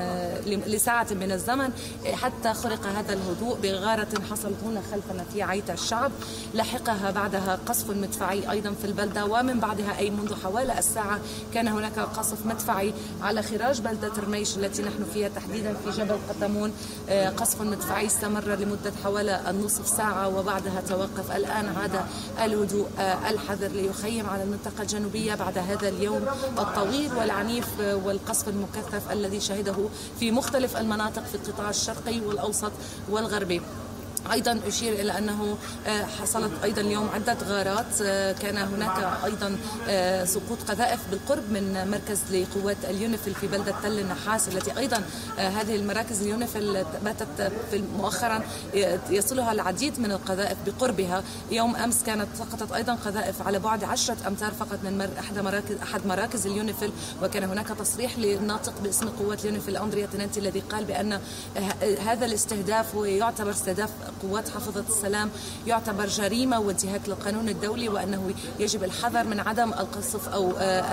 لساعة من الزمن حتى خرق هذا الهدوء بغارة حصلت هنا خلفنا في عيت الشعب، لحقها بعدها قصف مدفعي أيضا في البلدة، ومن بعدها أي منذ حوالي الساعة كان هناك قصف مدفعي على خراج بلدة رميش التي نحن فيها تحديدا في جبل قطمون. قصف مدفعي استمر لمدة حوالي النصف ساعة وبعدها توقف. الآن عاد الهدوء الحذر ليخيم على المنطقة الجنوبية بعد هذا اليوم الطويل والعنيف والقصف المكثف الذي شهده في مختلف المناطق في القطاع الشرقي والأوسط والغربي. أيضا أشير إلى أنه حصلت أيضا اليوم عدة غارات، كان هناك أيضا سقوط قذائف بالقرب من مركز لقوات اليونيفيل في بلدة تل النحاس التي أيضا هذه المراكز اليونيفيل باتت مؤخرا يصلها العديد من القذائف بقربها. يوم أمس كانت سقطت أيضا قذائف على بعد عشرة أمتار فقط من أحد مراكز أحد مراكز اليونيفيل، وكان هناك تصريح للناطق باسم قوات اليونيفيل أندريا تننتي الذي قال بأن هذا الاستهداف يعتبر استهداف قوات حافظة السلام يعتبر جريمة وانتهاك للقانون الدولي، وأنه يجب الحذر من عدم القصف أو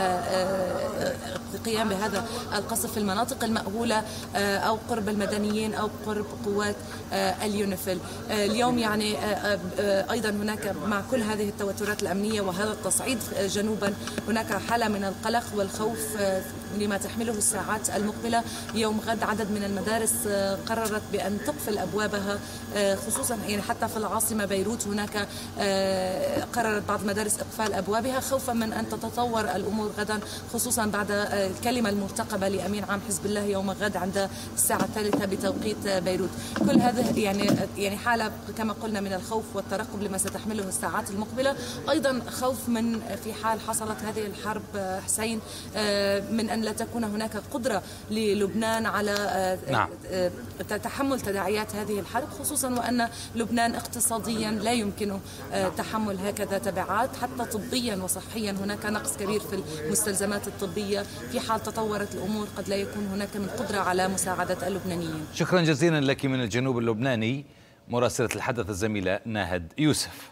القيام بهذا القصف في المناطق المأهولة أو قرب المدنيين أو قرب قوات اليونيفيل. اليوم يعني أيضا هناك مع كل هذه التوترات الأمنية وهذا التصعيد جنوبا هناك حالة من القلق والخوف لما تحمله الساعات المقبلة. يوم غد عدد من المدارس قررت بأن تقفل أبوابها خصوصا يعني حتى في العاصمة بيروت هناك قررت بعض المدارس إقفال أبوابها خوفا من أن تتطور الأمور غدا، خصوصا بعد الكلمة المرتقبة لأمين عام حزب الله يوم غد عند الساعة الثالثة بتوقيت بيروت. كل هذا يعني يعني حالة كما قلنا من الخوف والترقب لما ستحمله الساعات المقبلة، أيضا خوف من في حال حصلت هذه الحرب حسين من أن لا تكون هناك قدرة للبنان على نعم. تحمل تداعيات هذه الحرب، خصوصا وأن لبنان اقتصاديا لا يمكنه تحمل هكذا تبعات، حتى طبيا وصحيا هناك نقص كبير في المستلزمات الطبية. في حال تطورت الأمور قد لا يكون هناك من قدرة على مساعدة اللبنانيين. شكرا جزيلا لك من الجنوب اللبناني مراسلة الحدث الزميلة ناهد يوسف.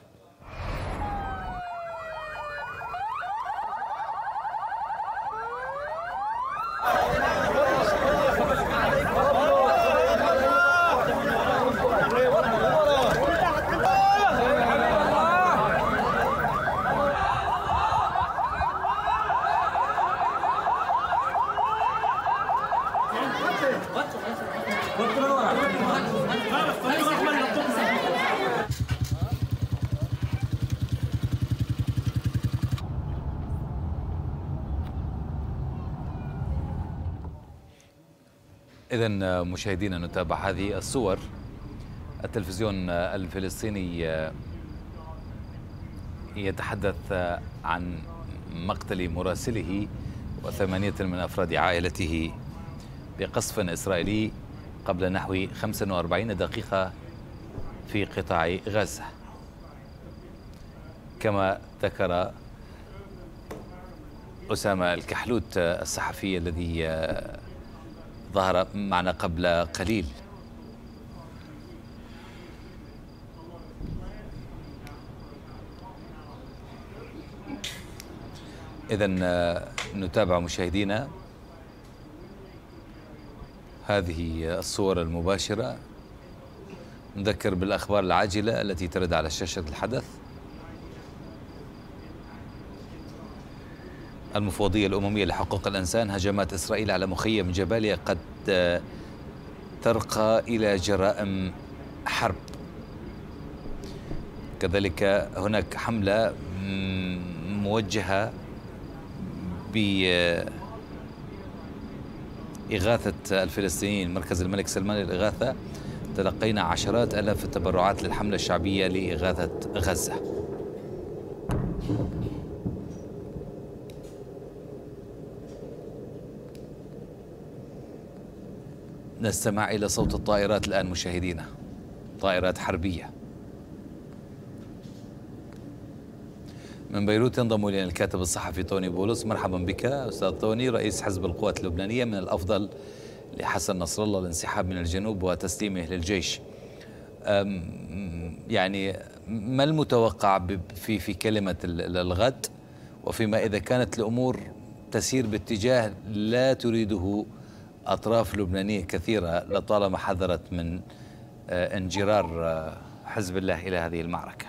إذن مشاهدينا نتابع هذه الصور. التلفزيون الفلسطيني يتحدث عن مقتل مراسله وثمانية من أفراد عائلته بقصف إسرائيلي قبل نحو خمس وأربعين دقيقة في قطاع غزة، كما ذكر أسامة الكحلوت الصحفي الذي ظهر معنا قبل قليل. إذن نتابع مشاهدينا هذه الصور المباشرة، نذكر بالأخبار العاجلة التي ترد على شاشة الحدث. المفوضية الأممية لحقوق الإنسان: هجمات إسرائيل على مخيم جباليا قد ترقى إلى جرائم حرب. كذلك هناك حملة موجهة بإغاثة الفلسطينيين. مركز الملك سلمان للإغاثة: تلقينا عشرات آلاف التبرعات للحملة الشعبية لإغاثة غزة. نستمع إلى صوت الطائرات الآن مشاهدينا، طائرات حربية. من بيروت ينضم إلينا الكاتب الصحفي توني بولس. مرحبا بك أستاذ توني. رئيس حزب القوات اللبنانية: من الأفضل لحسن نصر الله الانسحاب من الجنوب وتسليمه للجيش. يعني ما المتوقع في في كلمة الغد، وفيما إذا كانت الأمور تسير باتجاه لا تريده أطراف لبنانية كثيرة لطالما حذرت من انجرار حزب الله إلى هذه المعركة؟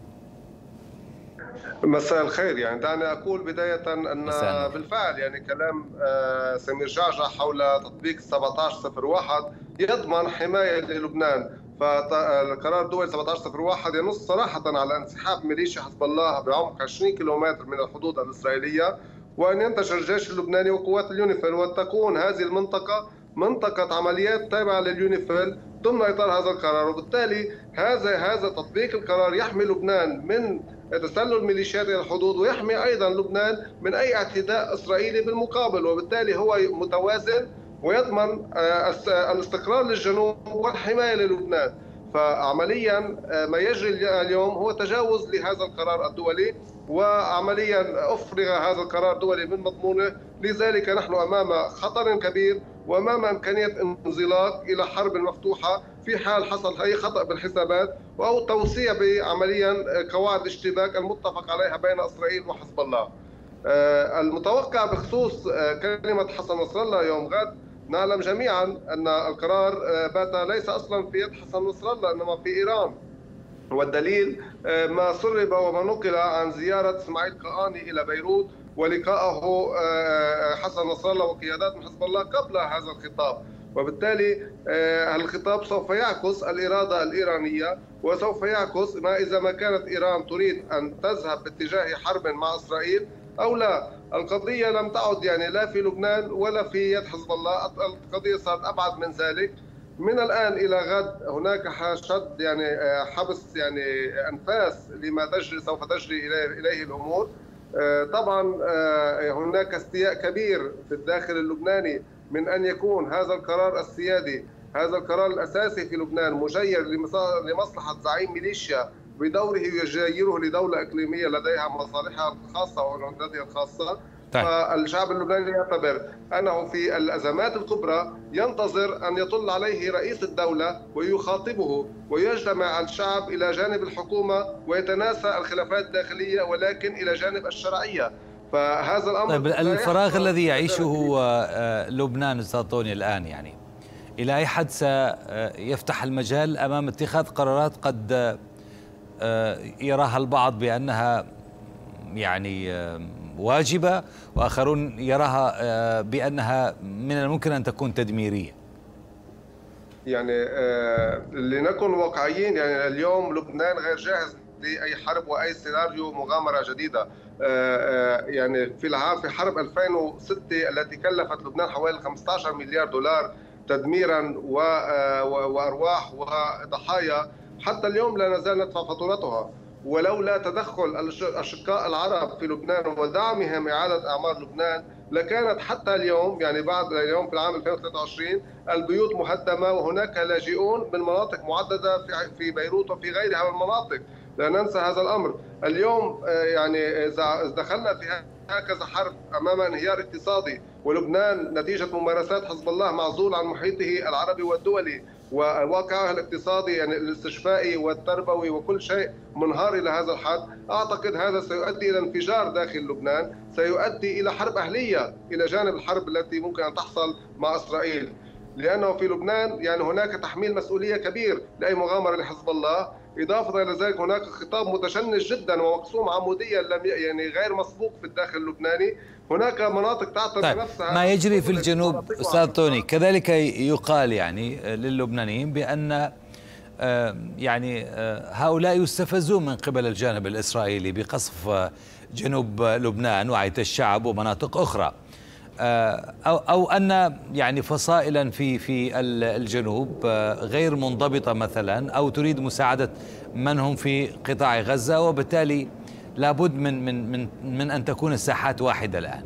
مساء الخير. يعني دعني أقول بداية أن بالفعل يعني كلام سمير جعجع حول تطبيق سبعة عشر صفر واحد يضمن حماية للبنان، فالقرار دولي سبعة عشر صفر واحد ينص صراحة على انسحاب ميليشيا حزب الله بعمق عشرين كيلومتر من الحدود الإسرائيلية، وأن ينتشر الجيش اللبناني وقوات اليونيفيل، وتكون هذه المنطقة منطقة عمليات تابعة لليونيفيل ضمن إطار هذا القرار. وبالتالي هذا هذا تطبيق القرار يحمي لبنان من تسلل ميليشيات إلى الحدود، ويحمي أيضا لبنان من أي اعتداء إسرائيلي بالمقابل، وبالتالي هو متوازن ويضمن الاستقرار للجنوب والحماية للبنان. فعمليا ما يجري اليوم هو تجاوز لهذا القرار الدولي، وعمليا أفرغ هذا القرار الدولي من مضمونه. لذلك نحن أمام خطر كبير وأمام إمكانية انزلاق إلى حرب مفتوحة في حال حصل أي خطأ بالحسابات أو توسيع بعمليا قواعد الاشتباك المتفق عليها بين إسرائيل وحزب الله. المتوقع بخصوص كلمة حسن نصر الله يوم غد، نعلم جميعا أن القرار بات ليس أصلا في يد حسن نصر الله إنما في إيران، والدليل ما سرب وما نقل عن زيارة إسماعيل قاني إلى بيروت ولقائه حسن نصر الله وقيادات من حزب الله قبل هذا الخطاب. وبالتالي الخطاب سوف يعكس الإرادة الإيرانية، وسوف يعكس ما إذا ما كانت إيران تريد أن تذهب باتجاه حرب مع إسرائيل أو لا. القضية لم تعد يعني لا في لبنان ولا في يد حزب الله، القضية صارت أبعد من ذلك. من الآن إلى غد هناك شد يعني حبس يعني أنفاس لما تجري سوف تجري إليه الأمور. طبعا هناك استياء كبير في الداخل اللبناني من أن يكون هذا القرار السيادي، هذا القرار الأساسي في لبنان مجير لمصلحة زعيم ميليشيا بدوره يجيره لدولة إقليمية لديها مصالحها الخاصة وعقوداتها الخاصة. طيب. فالشعب اللبناني يعتبر أنه في الأزمات الكبرى ينتظر أن يطل عليه رئيس الدولة ويخاطبه ويجتمع الشعب إلى جانب الحكومة ويتناسى الخلافات الداخلية ولكن إلى جانب الشرعية. فهذا الأمر طيب الفراغ الذي يعيشه لبنان أستاذ طوني الآن يعني إلى أي حد سيفتح المجال أمام اتخاذ قرارات قد يراها البعض بأنها يعني واجبة وآخرون يراها بأنها من الممكن أن تكون تدميرية؟ يعني لنكن واقعيين، يعني اليوم لبنان غير جاهز لأي حرب وأي سيناريو مغامرة جديدة. يعني في العام في حرب ألفين وستة التي كلفت لبنان حوالي خمسة عشر مليار دولار تدميرا وأرواح وضحايا، حتى اليوم لا نزال ندفع فاتورتها. ولولا تدخل الأشقاء العرب في لبنان ودعمهم إعادة أعمار لبنان لكانت حتى اليوم يعني بعد اليوم في العام ألفين وثلاثة وعشرين البيوت مهدمة وهناك لاجئون من مناطق معددة في بيروت وفي غيرها من المناطق. لا ننسى هذا الأمر. اليوم يعني إذا دخلنا في هكذا حرب أمام انهيار اقتصادي ولبنان نتيجة ممارسات حزب الله معزول عن محيطه العربي والدولي وواقعه الاقتصادي يعني الاستشفائي والتربوي وكل شيء منهار إلى هذا الحد، أعتقد هذا سيؤدي إلى انفجار داخل لبنان، سيؤدي إلى حرب أهلية إلى جانب الحرب التي ممكن أن تحصل مع إسرائيل. لأنه في لبنان يعني هناك تحميل مسؤولية كبير لأي مغامرة لحزب الله. إضافة إلى ذلك هناك خطاب متشنج جدا ومقسوم عموديا لم يعني غير مسبوق في الداخل اللبناني. هناك مناطق تعتبر طيب. نفسها ما يجري في الجنوب أستاذ طوني كذلك يقال يعني للبنانيين بأن يعني هؤلاء يستفزون من قبل الجانب الإسرائيلي بقصف جنوب لبنان وعيت الشعب ومناطق أخرى، أو أو أن يعني فصائلا في في الجنوب غير منضبطة مثلا أو تريد مساعدة من هم في قطاع غزة، وبالتالي لابد من من من من أن تكون الساحات واحدة الآن.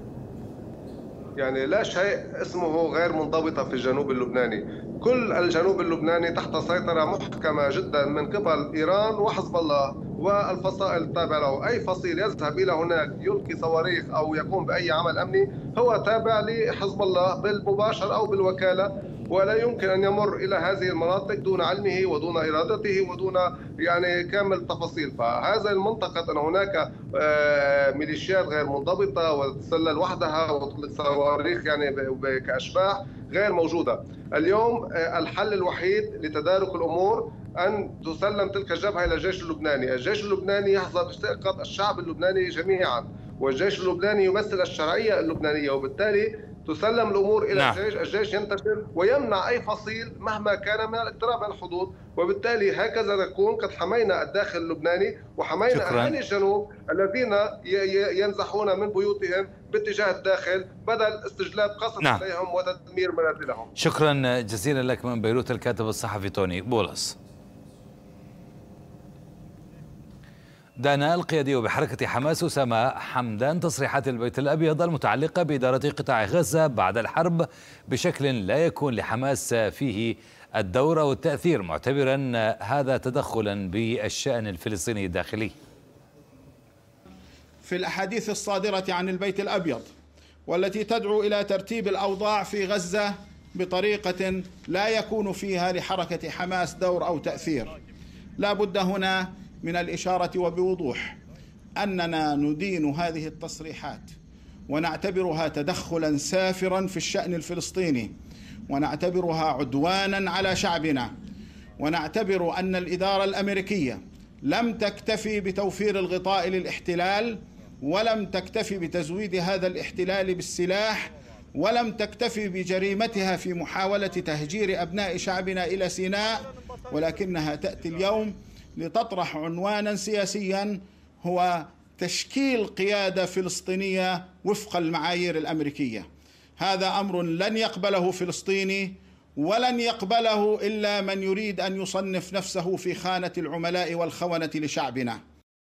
يعني لا شيء اسمه غير منضبطة في الجنوب اللبناني، كل الجنوب اللبناني تحت سيطرة محكمة جدا من قبل إيران وحزب الله والفصائل التابعة له. أي فصيل يذهب إلى هناك يلقي صواريخ أو يقوم بأي عمل أمني هو تابع لحزب الله بالمباشر أو بالوكالة، ولا يمكن أن يمر إلى هذه المناطق دون علمه ودون إرادته ودون يعني كامل التفاصيل. فهذا المنطقة أن هناك ميليشيات غير منضبطة وتتسلل وحدها وتطلق صواريخ يعني كأشباح غير موجودة. اليوم الحل الوحيد لتدارك الأمور أن تسلم تلك الجبهة إلى الجيش اللبناني. الجيش اللبناني يحظى بثقة الشعب اللبناني جميعا، والجيش اللبناني يمثل الشرعية اللبنانية، وبالتالي تسلم الأمور إلى نعم. الجيش، الجيش ينتشر ويمنع أي فصيل مهما كان من الاقتراب من الحدود، وبالتالي هكذا نكون قد حمينا الداخل اللبناني وحمينا أهالي الجنوب الذين ينزحون من بيوتهم باتجاه الداخل بدل استجلاب قصف نعم. عليهم وتدمير منازلهم. شكرا جزيلا لك من بيروت الكاتب الصحفي طوني بولس. دانا القيادي بحركة حماس أسامة حمدان تصريحات البيت الأبيض المتعلقة بإدارة قطاع غزة بعد الحرب بشكل لا يكون لحماس فيه الدور والتأثير، معتبرا هذا تدخلا بالشأن الفلسطيني الداخلي. في الأحاديث الصادرة عن البيت الأبيض والتي تدعو إلى ترتيب الأوضاع في غزة بطريقة لا يكون فيها لحركة حماس دور أو تأثير، لا بد هنا من الإشارة وبوضوح أننا ندين هذه التصريحات ونعتبرها تدخلا سافرا في الشأن الفلسطيني، ونعتبرها عدوانا على شعبنا، ونعتبر أن الإدارة الأمريكية لم تكتفي بتوفير الغطاء للاحتلال ولم تكتفي بتزويد هذا الاحتلال بالسلاح ولم تكتفي بجريمتها في محاولة تهجير أبناء شعبنا إلى سيناء، ولكنها تأتي اليوم لتطرح عنوانا سياسيا هو تشكيل قيادة فلسطينية وفق المعايير الأمريكية. هذا أمر لن يقبله فلسطيني، ولن يقبله إلا من يريد أن يصنف نفسه في خانة العملاء والخونة لشعبنا.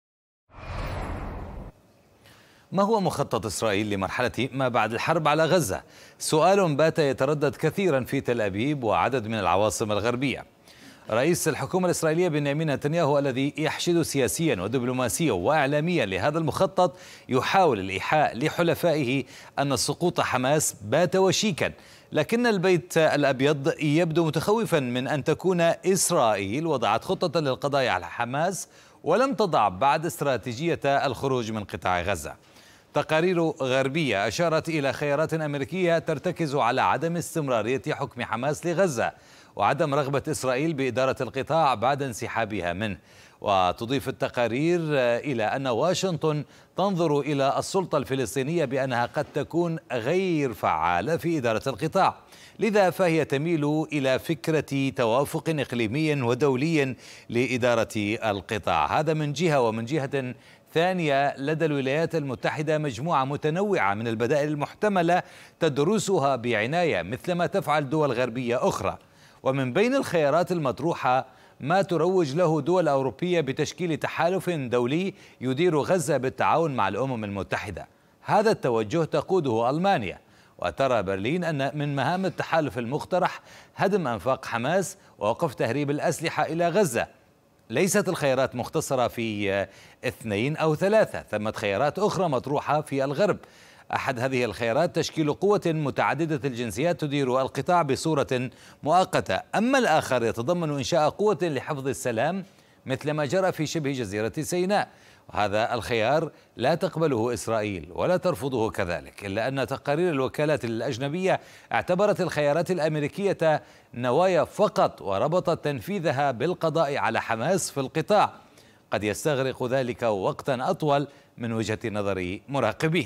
ما هو مخطط إسرائيل لمرحلة ما بعد الحرب على غزة؟ سؤال بات يتردد كثيرا في تل أبيب وعدد من العواصم الغربية. رئيس الحكومة الإسرائيلية بنيامين نتنياهو الذي يحشد سياسيا ودبلوماسيا وإعلاميا لهذا المخطط يحاول الإيحاء لحلفائه أن سقوط حماس بات وشيكا، لكن البيت الأبيض يبدو متخوفا من أن تكون إسرائيل وضعت خطة للقضاء على حماس ولم تضع بعد استراتيجية الخروج من قطاع غزة. تقارير غربية أشارت إلى خيارات أمريكية ترتكز على عدم استمرارية حكم حماس لغزة وعدم رغبة إسرائيل بإدارة القطاع بعد انسحابها منه. وتضيف التقارير إلى أن واشنطن تنظر إلى السلطة الفلسطينية بأنها قد تكون غير فعالة في إدارة القطاع، لذا فهي تميل إلى فكرة توافق إقليمي ودولي لإدارة القطاع. هذا من جهة، ومن جهة ثانية لدى الولايات المتحدة مجموعة متنوعة من البدائل المحتملة تدرسها بعناية مثلما تفعل دول غربية أخرى. ومن بين الخيارات المطروحة ما تروج له دول أوروبية بتشكيل تحالف دولي يدير غزة بالتعاون مع الأمم المتحدة. هذا التوجه تقوده ألمانيا، وترى برلين أن من مهام التحالف المقترح هدم أنفاق حماس ووقف تهريب الأسلحة إلى غزة. ليست الخيارات مختصرة في اثنين أو ثلاثة، ثمة خيارات أخرى مطروحة في الغرب. أحد هذه الخيارات تشكيل قوة متعددة الجنسيات تدير القطاع بصورة مؤقتة، أما الآخر يتضمن إنشاء قوة لحفظ السلام مثل ما جرى في شبه جزيرة سيناء. وهذا الخيار لا تقبله إسرائيل ولا ترفضه كذلك، إلا أن تقارير الوكالات الأجنبية اعتبرت الخيارات الأمريكية نوايا فقط وربطت تنفيذها بالقضاء على حماس في القطاع. قد يستغرق ذلك وقتا أطول من وجهة نظر مراقبين.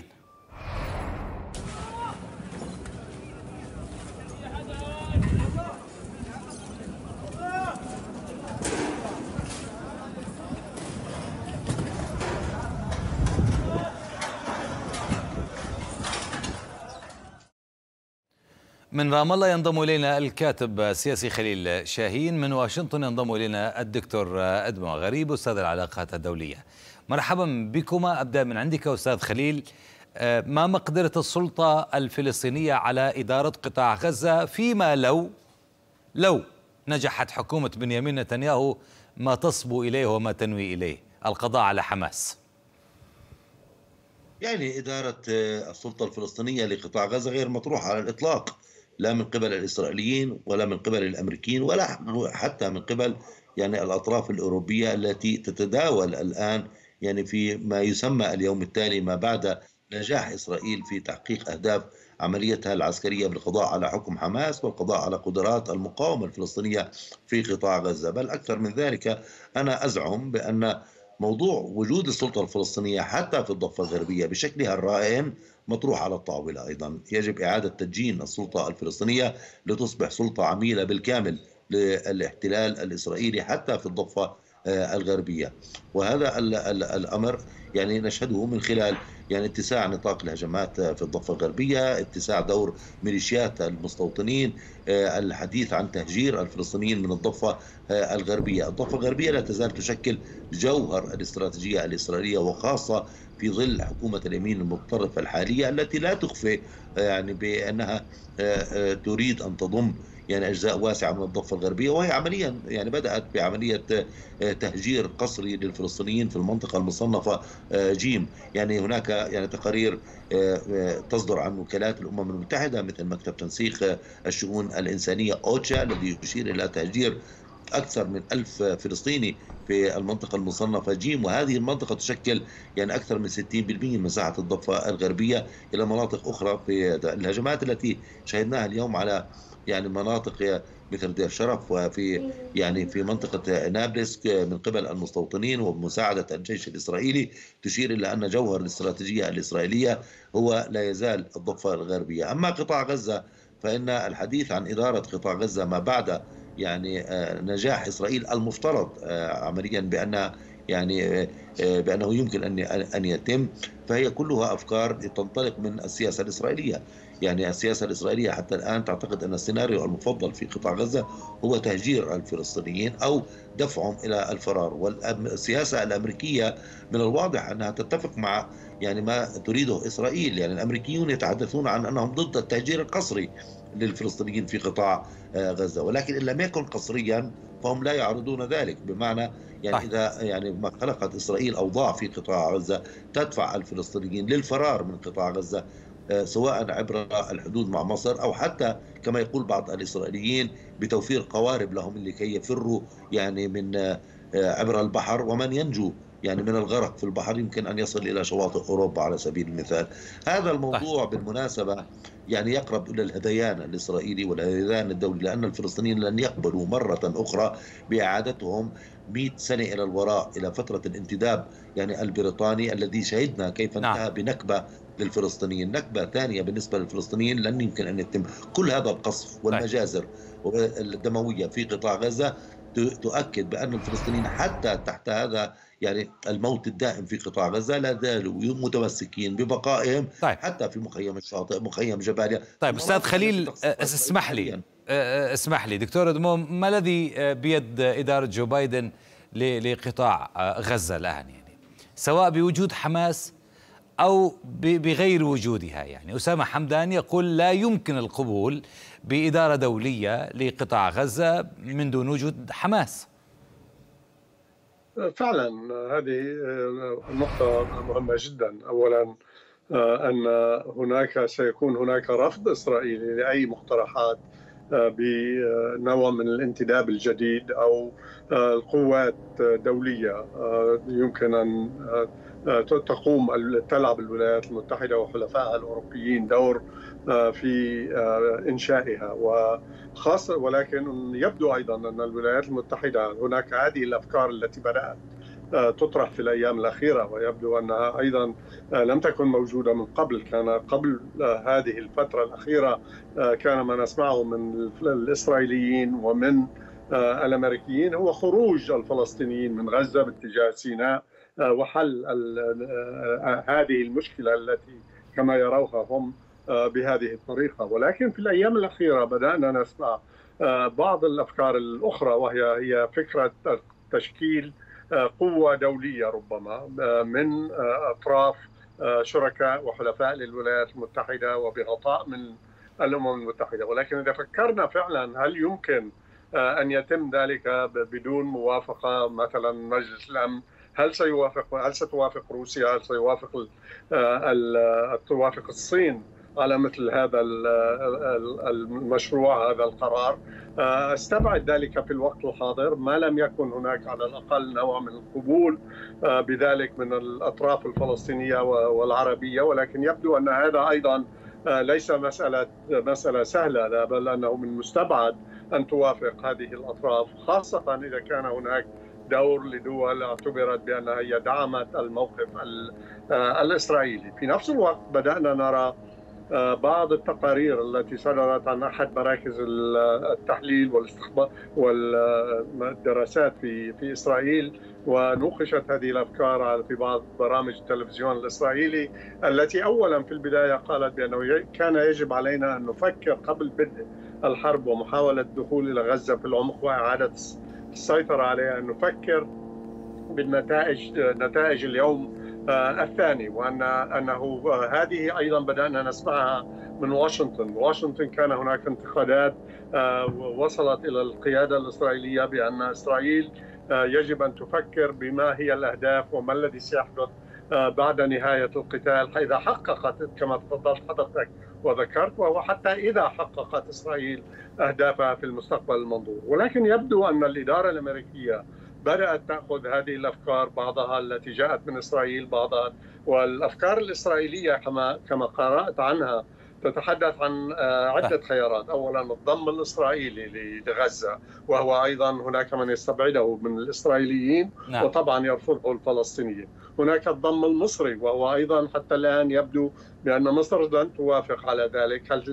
من رام الله ينضم إلينا الكاتب السياسي خليل شاهين، من واشنطن ينضم إلينا الدكتور أدمو غريب أستاذ العلاقات الدولية. مرحبا بكما. أبدأ من عندك أستاذ خليل، ما مقدرة السلطة الفلسطينية على إدارة قطاع غزة فيما لو لو نجحت حكومة بنيامين نتنياهو ما تصبو إليه وما تنوي إليه، القضاء على حماس؟ يعني إدارة السلطة الفلسطينية لقطاع غزة غير مطروحة على الإطلاق، لا من قبل الإسرائيليين ولا من قبل الأمريكيين ولا حتى من قبل يعني الأطراف الأوروبية التي تتداول الآن يعني في ما يسمى اليوم التالي ما بعد نجاح إسرائيل في تحقيق أهداف عمليتها العسكرية بالقضاء على حكم حماس والقضاء على قدرات المقاومة الفلسطينية في قطاع غزة. بل أكثر من ذلك، أنا أزعم بأن موضوع وجود السلطة الفلسطينية حتى في الضفة الغربية بشكلها الرائن مطروح على الطاولة أيضا. يجب إعادة تدجين السلطة الفلسطينية لتصبح سلطة عميلة بالكامل للاحتلال الإسرائيلي حتى في الضفة الغربية. وهذا الأمر يعني نشهده من خلال يعني اتساع نطاق الهجمات في الضفة الغربية، اتساع دور ميليشيات المستوطنين، الحديث عن تهجير الفلسطينيين من الضفة الغربية. الضفة الغربية لا تزال تشكل جوهر الاستراتيجية الإسرائيلية، وخاصة في ظل حكومة اليمين المتطرفة الحالية التي لا تخفي يعني بأنها تريد أن تضم يعني أجزاء واسعة من الضفة الغربية، وهي عمليا يعني بدأت بعملية تهجير قسري للفلسطينيين في المنطقة المصنفة جيم. يعني هناك يعني تقارير تصدر عن وكالات الأمم المتحدة مثل مكتب تنسيق الشؤون الإنسانية أوتشا الذي يشير إلى تهجير أكثر من ألف فلسطيني في المنطقة المصنفة جيم، وهذه المنطقة تشكل يعني أكثر من ستين بالمئة من مساحة الضفة الغربية إلى مناطق أخرى. في الهجمات التي شهدناها اليوم على يعني مناطق مثل دير شرف وفي يعني في منطقة نابلس من قبل المستوطنين وبمساعدة الجيش الإسرائيلي، تشير إلى أن جوهر الاستراتيجية الإسرائيلية هو لا يزال الضفة الغربية. أما قطاع غزة فإن الحديث عن إدارة قطاع غزة ما بعد يعني نجاح إسرائيل المفترض عمليا بأن يعني بأنه يمكن أن أن يتم، فهي كلها أفكار تنطلق من السياسة الإسرائيلية. يعني السياسة الإسرائيلية حتى الآن تعتقد أن السيناريو المفضل في قطاع غزة هو تهجير الفلسطينيين أو دفعهم إلى الفرار. والسياسة الأمريكية من الواضح أنها تتفق مع يعني ما تريده إسرائيل. يعني الأمريكيون يتحدثون عن أنهم ضد التهجير القسري للفلسطينيين في قطاع غزة، ولكن إن لم يكن قسريا فهم لا يعرضون ذلك. بمعنى يعني إذا يعني ما خلقت إسرائيل أوضاع في قطاع غزة تدفع الفلسطينيين للفرار من قطاع غزة، سواء عبر الحدود مع مصر أو حتى كما يقول بعض الإسرائيليين بتوفير قوارب لهم لكي يفروا يعني من عبر البحر، ومن ينجو يعني من الغرق في البحر يمكن أن يصل إلى شواطئ أوروبا على سبيل المثال. هذا الموضوع بالمناسبة يعني يقرب إلى الهذيان الإسرائيلي والهذيان الدولي، لأن الفلسطينيين لن يقبلوا مرة أخرى بإعادتهم مئة سنة إلى الوراء إلى فترة الانتداب يعني البريطاني الذي شهدنا كيف انتهى نعم. بنكبة للفلسطينيين. نكبة ثانية بالنسبة للفلسطينيين لن يمكن أن يتم. كل هذا القصف والمجازر الدموية في قطاع غزة تؤكد بأن الفلسطينيين حتى تحت هذا يعني الموت الدائم في قطاع غزة لا زالوا متمسكين ببقائهم طيب. حتى في مخيم الشاطئ، مخيم جباليا. طيب أستاذ خليل اسمح لي اسمح لي دكتور أدموم، ما الذي بيد إدارة جو بايدن لقطاع غزة الآن، يعني سواء بوجود حماس أو بغير وجودها؟ يعني أسامة حمدان يقول لا يمكن القبول بإدارة دولية لقطاع غزة من دون وجود حماس. فعلا هذه نقطة مهمة جدا. أولا أن هناك سيكون هناك رفض إسرائيلي لأي مقترحات بنوع من الانتداب الجديد أو القوات دولية يمكن أن تقوم تلعب الولايات المتحدة وحلفائها الأوروبيين دور في إنشائها وخاصة. ولكن يبدو أيضا أن الولايات المتحدة هناك هذه الأفكار التي بدأت تطرح في الأيام الأخيرة، ويبدو أنها أيضا لم تكن موجودة من قبل. كان قبل هذه الفترة الأخيرة كان ما نسمعه من الإسرائيليين ومن الأمريكيين هو خروج الفلسطينيين من غزة باتجاه سيناء وحل هذه المشكلة التي كما يروها هم بهذه الطريقة. ولكن في الأيام الأخيرة بدأنا نسمع بعض الأفكار الأخرى، وهي هي فكرة تشكيل قوة دولية ربما من أطراف شركاء وحلفاء للولايات المتحدة وبغطاء من الأمم المتحدة. ولكن إذا فكرنا فعلا هل يمكن أن يتم ذلك بدون موافقة مثلا مجلس الأمن؟ هل سيوافق هل ستوافق روسيا؟ هل سيوافق توافق الصين على مثل هذا المشروع هذا القرار؟ استبعد ذلك في الوقت الحاضر، ما لم يكن هناك على الأقل نوع من القبول بذلك من الأطراف الفلسطينية والعربية. ولكن يبدو أن هذا أيضا ليس مسألة مسألة سهلة، لا بل أنه من المستبعد أن توافق هذه الأطراف، خاصة إذا كان هناك دور لدول اعتبرت بأنها هي دعمت الموقف الإسرائيلي. في نفس الوقت بدأنا نرى بعض التقارير التي صدرت عن أحد مراكز التحليل والاستخبار والدراسات في في إسرائيل، ونوقشت هذه الأفكار في بعض برامج التلفزيون الإسرائيلي، التي أولا في البداية قالت بأنه كان يجب علينا أن نفكر قبل بدء الحرب ومحاولة الدخول إلى غزة في العمق وإعادة السيطرة عليها أن نفكر بالنتائج نتائج اليوم الثاني، وأن أنه هذه أيضا بدأنا نسمعها من واشنطن. واشنطن كان هناك انتقادات وصلت إلى القيادة الإسرائيلية بأن إسرائيل يجب أن تفكر بما هي الأهداف وما الذي سيحدث بعد نهاية القتال إذا حققت كما تفضلت حضرتك وذكرت، وهو حتى إذا حققت إسرائيل أهدافها في المستقبل المنظور. ولكن يبدو أن الإدارة الأمريكية بدأت تأخذ هذه الأفكار، بعضها التي جاءت من إسرائيل بعضها، والأفكار الإسرائيلية كما كما قرأت عنها تتحدث عن عدة خيارات. أولا الضم الإسرائيلي لغزة، وهو أيضا هناك من يستبعده من الإسرائيليين نعم. وطبعا يرفضه الفلسطينيين. هناك الضم المصري، وهو أيضا حتى الآن يبدو بأن مصر لن توافق على ذلك. هل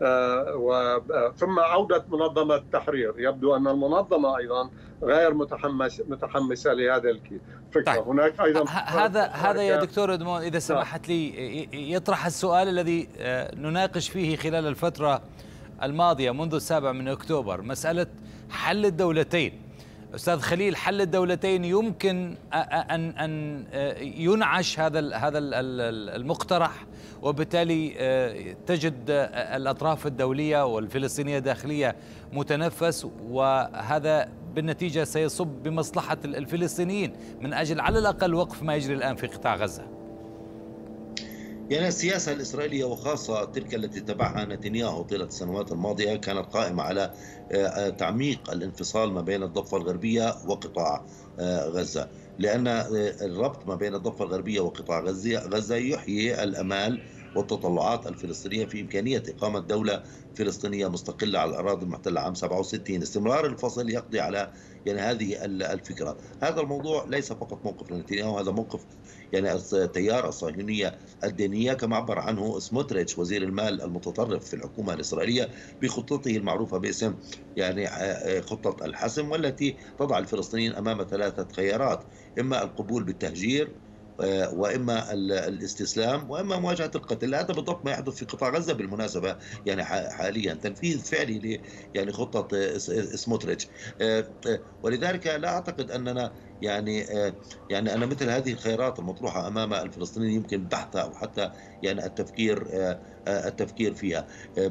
ثم عودة منظمة التحرير، يبدو أن المنظمة أيضا غير متحمس متحمسة لهذا الفكرة. طيب. هناك أيضا هذا هذا يا دكتور إدمون إذا سمحت لي يطرح السؤال الذي نناقش فيه خلال الفترة الماضية منذ السابع من أكتوبر، مسألة حل الدولتين. أستاذ خليل، حل الدولتين يمكن أن أن ينعش هذا هذا المقترح، وبالتالي تجد الأطراف الدولية والفلسطينية الداخلية متنفس، وهذا بالنتيجة سيصب بمصلحة الفلسطينيين من أجل على الأقل وقف ما يجري الآن في قطاع غزة. يعني السياسة الإسرائيلية وخاصة تلك التي تبعها نتنياهو طيلة السنوات الماضية كانت قائمة على تعميق الانفصال ما بين الضفة الغربية وقطاع غزة، لأن الربط ما بين الضفة الغربية وقطاع غزة غزة يحيي الأمال والتطلعات الفلسطينية في إمكانية إقامة دولة فلسطينية مستقلة على الأراضي المحتلة عام سبعة وستين. استمرار الفصل يقضي على يعني هذه الفكرة. هذا الموضوع ليس فقط موقف نتنياهو، هذا موقف يعني التيار الصهيونية الدينية كما عبر عنه سموتريتش وزير المال المتطرف في الحكومة الإسرائيلية بخطته المعروفة باسم يعني خطة الحسم، والتي تضع الفلسطينيين أمام ثلاثة خيارات: إما القبول بالتهجير، وإما الاستسلام، وإما مواجهة القتل. هذا بالضبط ما يحدث في قطاع غزة بالمناسبة، يعني حاليا تنفيذ فعلي ل يعني خطة سموتريتش. ولذلك لا أعتقد أننا يعني يعني أن مثل هذه الخيارات المطروحة أمام الفلسطينيين يمكن بحثها أو حتى يعني التفكير التفكير فيها.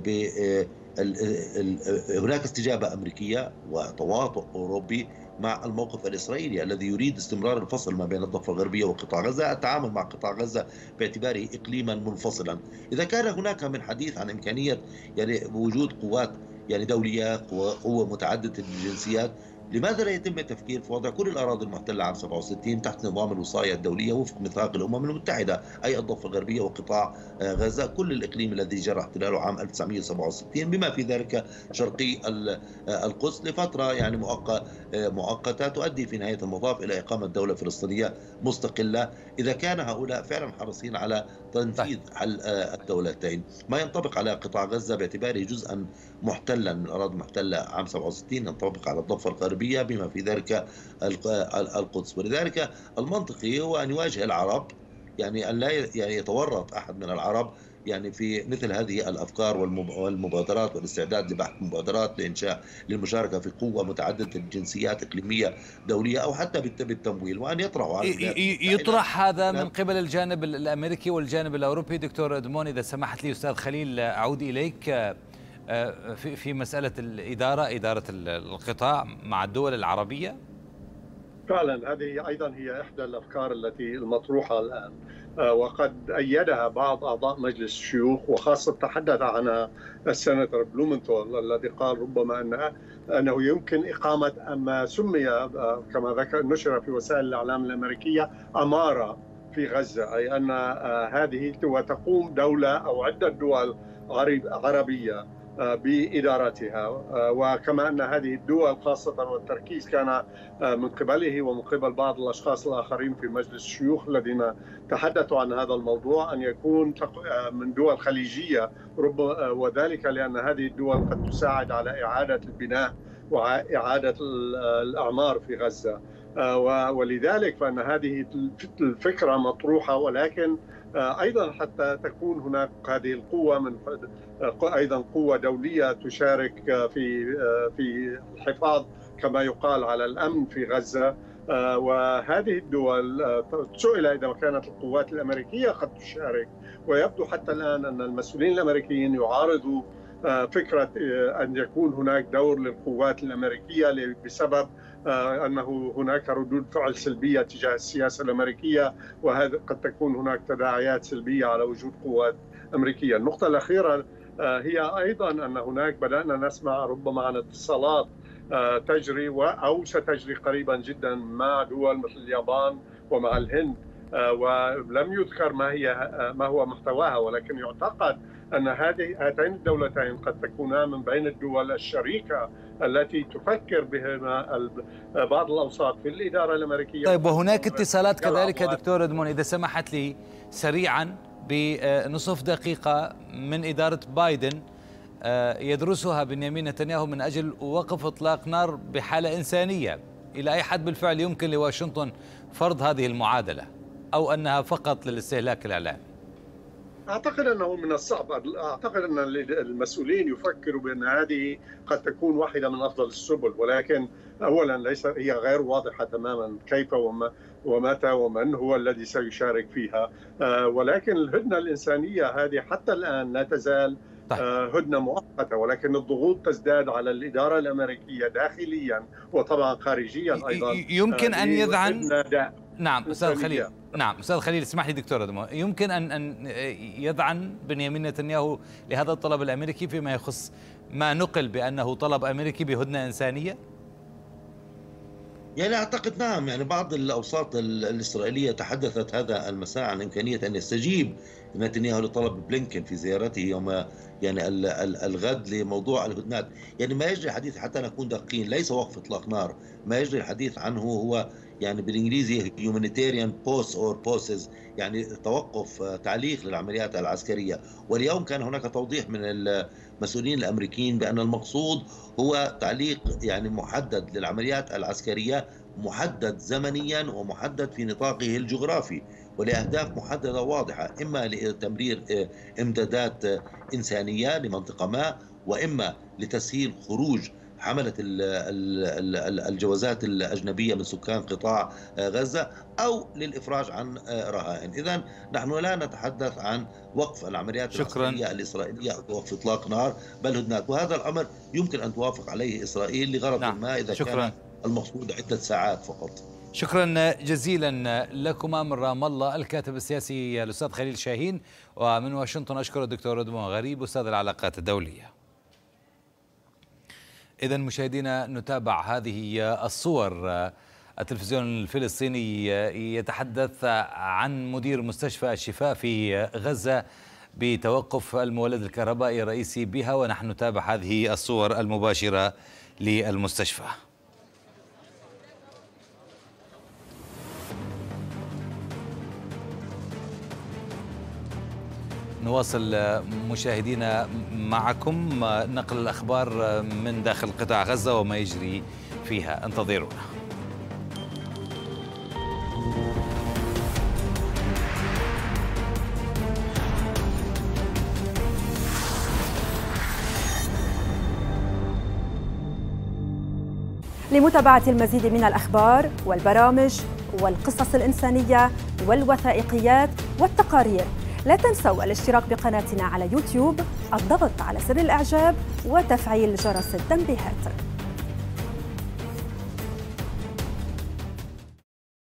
هناك استجابة أمريكية وتواطؤ أوروبي مع الموقف الإسرائيلي الذي يريد استمرار الفصل ما بين الضفة الغربية وقطاع غزة، التعامل مع قطاع غزة باعتباره إقليما منفصلا. إذا كان هناك من حديث عن إمكانية يعني وجود قوات يعني دولية وقوة متعددة الجنسيات، لماذا لا يتم التفكير في وضع كل الأراضي المحتلة عام سبعة وستين تحت نظام الوصاية الدولية وفق ميثاق الأمم المتحدة، أي الضفة الغربية وقطاع غزة، كل الإقليم الذي جرى احتلاله عام ألف وتسعمئة وسبعة وستين بما في ذلك شرقي القدس لفترة يعني مؤقتة تؤدي في نهاية المطاف إلى إقامة دولة فلسطينية مستقلة، إذا كان هؤلاء فعلا حريصين على تنفيذ حل الدولتين. ما ينطبق على قطاع غزة باعتباره جزءا محتلا من الأراضي المحتلة عام سبعة وستين ينطبق على الضفة الغربية بما في ذلك القدس. ولذلك المنطقي هو أن يواجه العرب، يعني أن لا يعني يتورط أحد من العرب يعني في مثل هذه الأفكار والمبادرات والاستعداد لبحث مبادرات لإنشاء للمشاركة في قوة متعددة الجنسيات إقليمية دولية أو حتى بالتمويل، وأن يطرحوا على يطرح هذا من قبل الجانب الأمريكي والجانب الأوروبي. دكتور إدمون إذا سمحت لي أستاذ خليل أعود إليك في في مسألة الإدارة إدارة القطاع مع الدول العربية. فعلا هذه أيضا هي إحدى الأفكار التي المطروحة الآن، وقد أيدها بعض أعضاء مجلس الشيوخ، وخاصة تحدث عنها السيناتور بلومنتول الذي قال ربما أن أنه يمكن إقامة ما سمي كما ذكر نشر في وسائل الإعلام الأمريكية أمارة في غزة، أي أن هذه تقوم دولة أو عدة دول عربية بإدارتها، وكما أن هذه الدول خاصة والتركيز كان من قبله ومن قبل بعض الأشخاص الآخرين في مجلس الشيوخ الذين تحدثوا عن هذا الموضوع أن يكون من دول خليجية، وذلك لأن هذه الدول قد تساعد على إعادة البناء وإعادة الأعمار في غزة، ولذلك فإن هذه الفكرة مطروحة، ولكن أيضا حتى تكون هناك هذه القوة من أيضا قوة دولية تشارك في في الحفاظ كما يقال على الأمن في غزة. وهذه الدول سئل إذا كانت القوات الأمريكية قد تشارك، ويبدو حتى الآن أن المسؤولين الأمريكيين يعارضوا فكرة أن يكون هناك دور للقوات الأمريكية بسبب أنه هناك ردود فعل سلبية تجاه السياسة الأمريكية، وهذا قد تكون هناك تداعيات سلبية على وجود قوات أمريكية. النقطة الأخيرة هي أيضا أن هناك بدأنا نسمع ربما عن اتصالات تجري أو ستجري قريبا جدا مع دول مثل اليابان ومع الهند ولم يذكر ما هي ما هو محتواها، ولكن يعتقد أن هذه هاتين الدولتين قد تكونا من بين الدول الشريكة التي تفكر بهما بعض الأوساط في الإدارة الأمريكية. طيب، وهناك اتصالات كذلك دكتور إدمون، إذا سمحت لي سريعا بنصف دقيقة، من إدارة بايدن يدرسها بنيامين نتنياهو من أجل وقف إطلاق نار بحالة إنسانية. إلى أي حد بالفعل يمكن لواشنطن فرض هذه المعادلة، أو أنها فقط للاستهلاك الإعلامي؟ أعتقد أنه من الصعب، أعتقد أن المسؤولين يفكروا بأن هذه قد تكون واحدة من أفضل السبل، ولكن أولا ليس هي غير واضحة تماما كيف وما ومتى ومن هو الذي سيشارك فيها. ولكن الهدنة الإنسانية هذه حتى الآن لا تزال هدنة مؤقتة، ولكن الضغوط تزداد على الإدارة الأمريكية داخليا وطبعا خارجيا أيضا. يمكن أن يذعن. نعم أستاذ خليل، نعم أستاذ خليل اسمح لي دكتور أدمون، يمكن أن أن يذعن بنيامين نتنياهو لهذا الطلب الأمريكي فيما يخص ما نقل بأنه طلب أمريكي بهدنة إنسانية؟ يعني أعتقد نعم، يعني بعض الأوساط الإسرائيلية تحدثت هذا المساء عن إمكانية أن يستجيب نتنياهو لطلب بلينكن في زيارته يوم يعني الغد لموضوع الهدنات. يعني ما يجري الحديث، حتى نكون دقيقين، ليس وقف إطلاق نار، ما يجري الحديث عنه هو يعني بالإنجليزي humanitarian pause or pauses، يعني توقف تعليق للعمليات العسكرية. واليوم كان هناك توضيح من المسؤولين الأمريكيين بأن المقصود هو تعليق يعني محدد للعمليات العسكرية، محدد زمنيا ومحدد في نطاقه الجغرافي ولأهداف محددة واضحة، إما لتمرير إمدادات إنسانية لمنطقة ما، وإما لتسهيل خروج حملة الجوازات الأجنبية من سكان قطاع غزة، أو للإفراج عن رهائن. إذن نحن لا نتحدث عن وقف العمليات العسكرية الإسرائيلية أو وقف إطلاق نار، بل هدنات، وهذا الأمر يمكن أن توافق عليه إسرائيل لغرض نعم. ما إذا شكرا. كان المقصود عدة ساعات فقط. شكرا جزيلا لكما من رام الله الكاتب السياسي الأستاذ خليل شاهين، ومن واشنطن أشكر الدكتور إدمون غريب أستاذ العلاقات الدولية. إذن مشاهدينا نتابع هذه الصور. التلفزيون الفلسطيني يتحدث عن مدير مستشفى الشفاء في غزة بتوقف المولد الكهربائي الرئيسي بها، ونحن نتابع هذه الصور المباشرة للمستشفى. نواصل مشاهدينا معكم نقل الأخبار من داخل قطاع غزة وما يجري فيها، انتظرونا. لمتابعة المزيد من الأخبار والبرامج والقصص الإنسانية والوثائقيات والتقارير، لا تنسوا الاشتراك بقناتنا على يوتيوب، الضغط على زر الإعجاب وتفعيل جرس التنبيهات.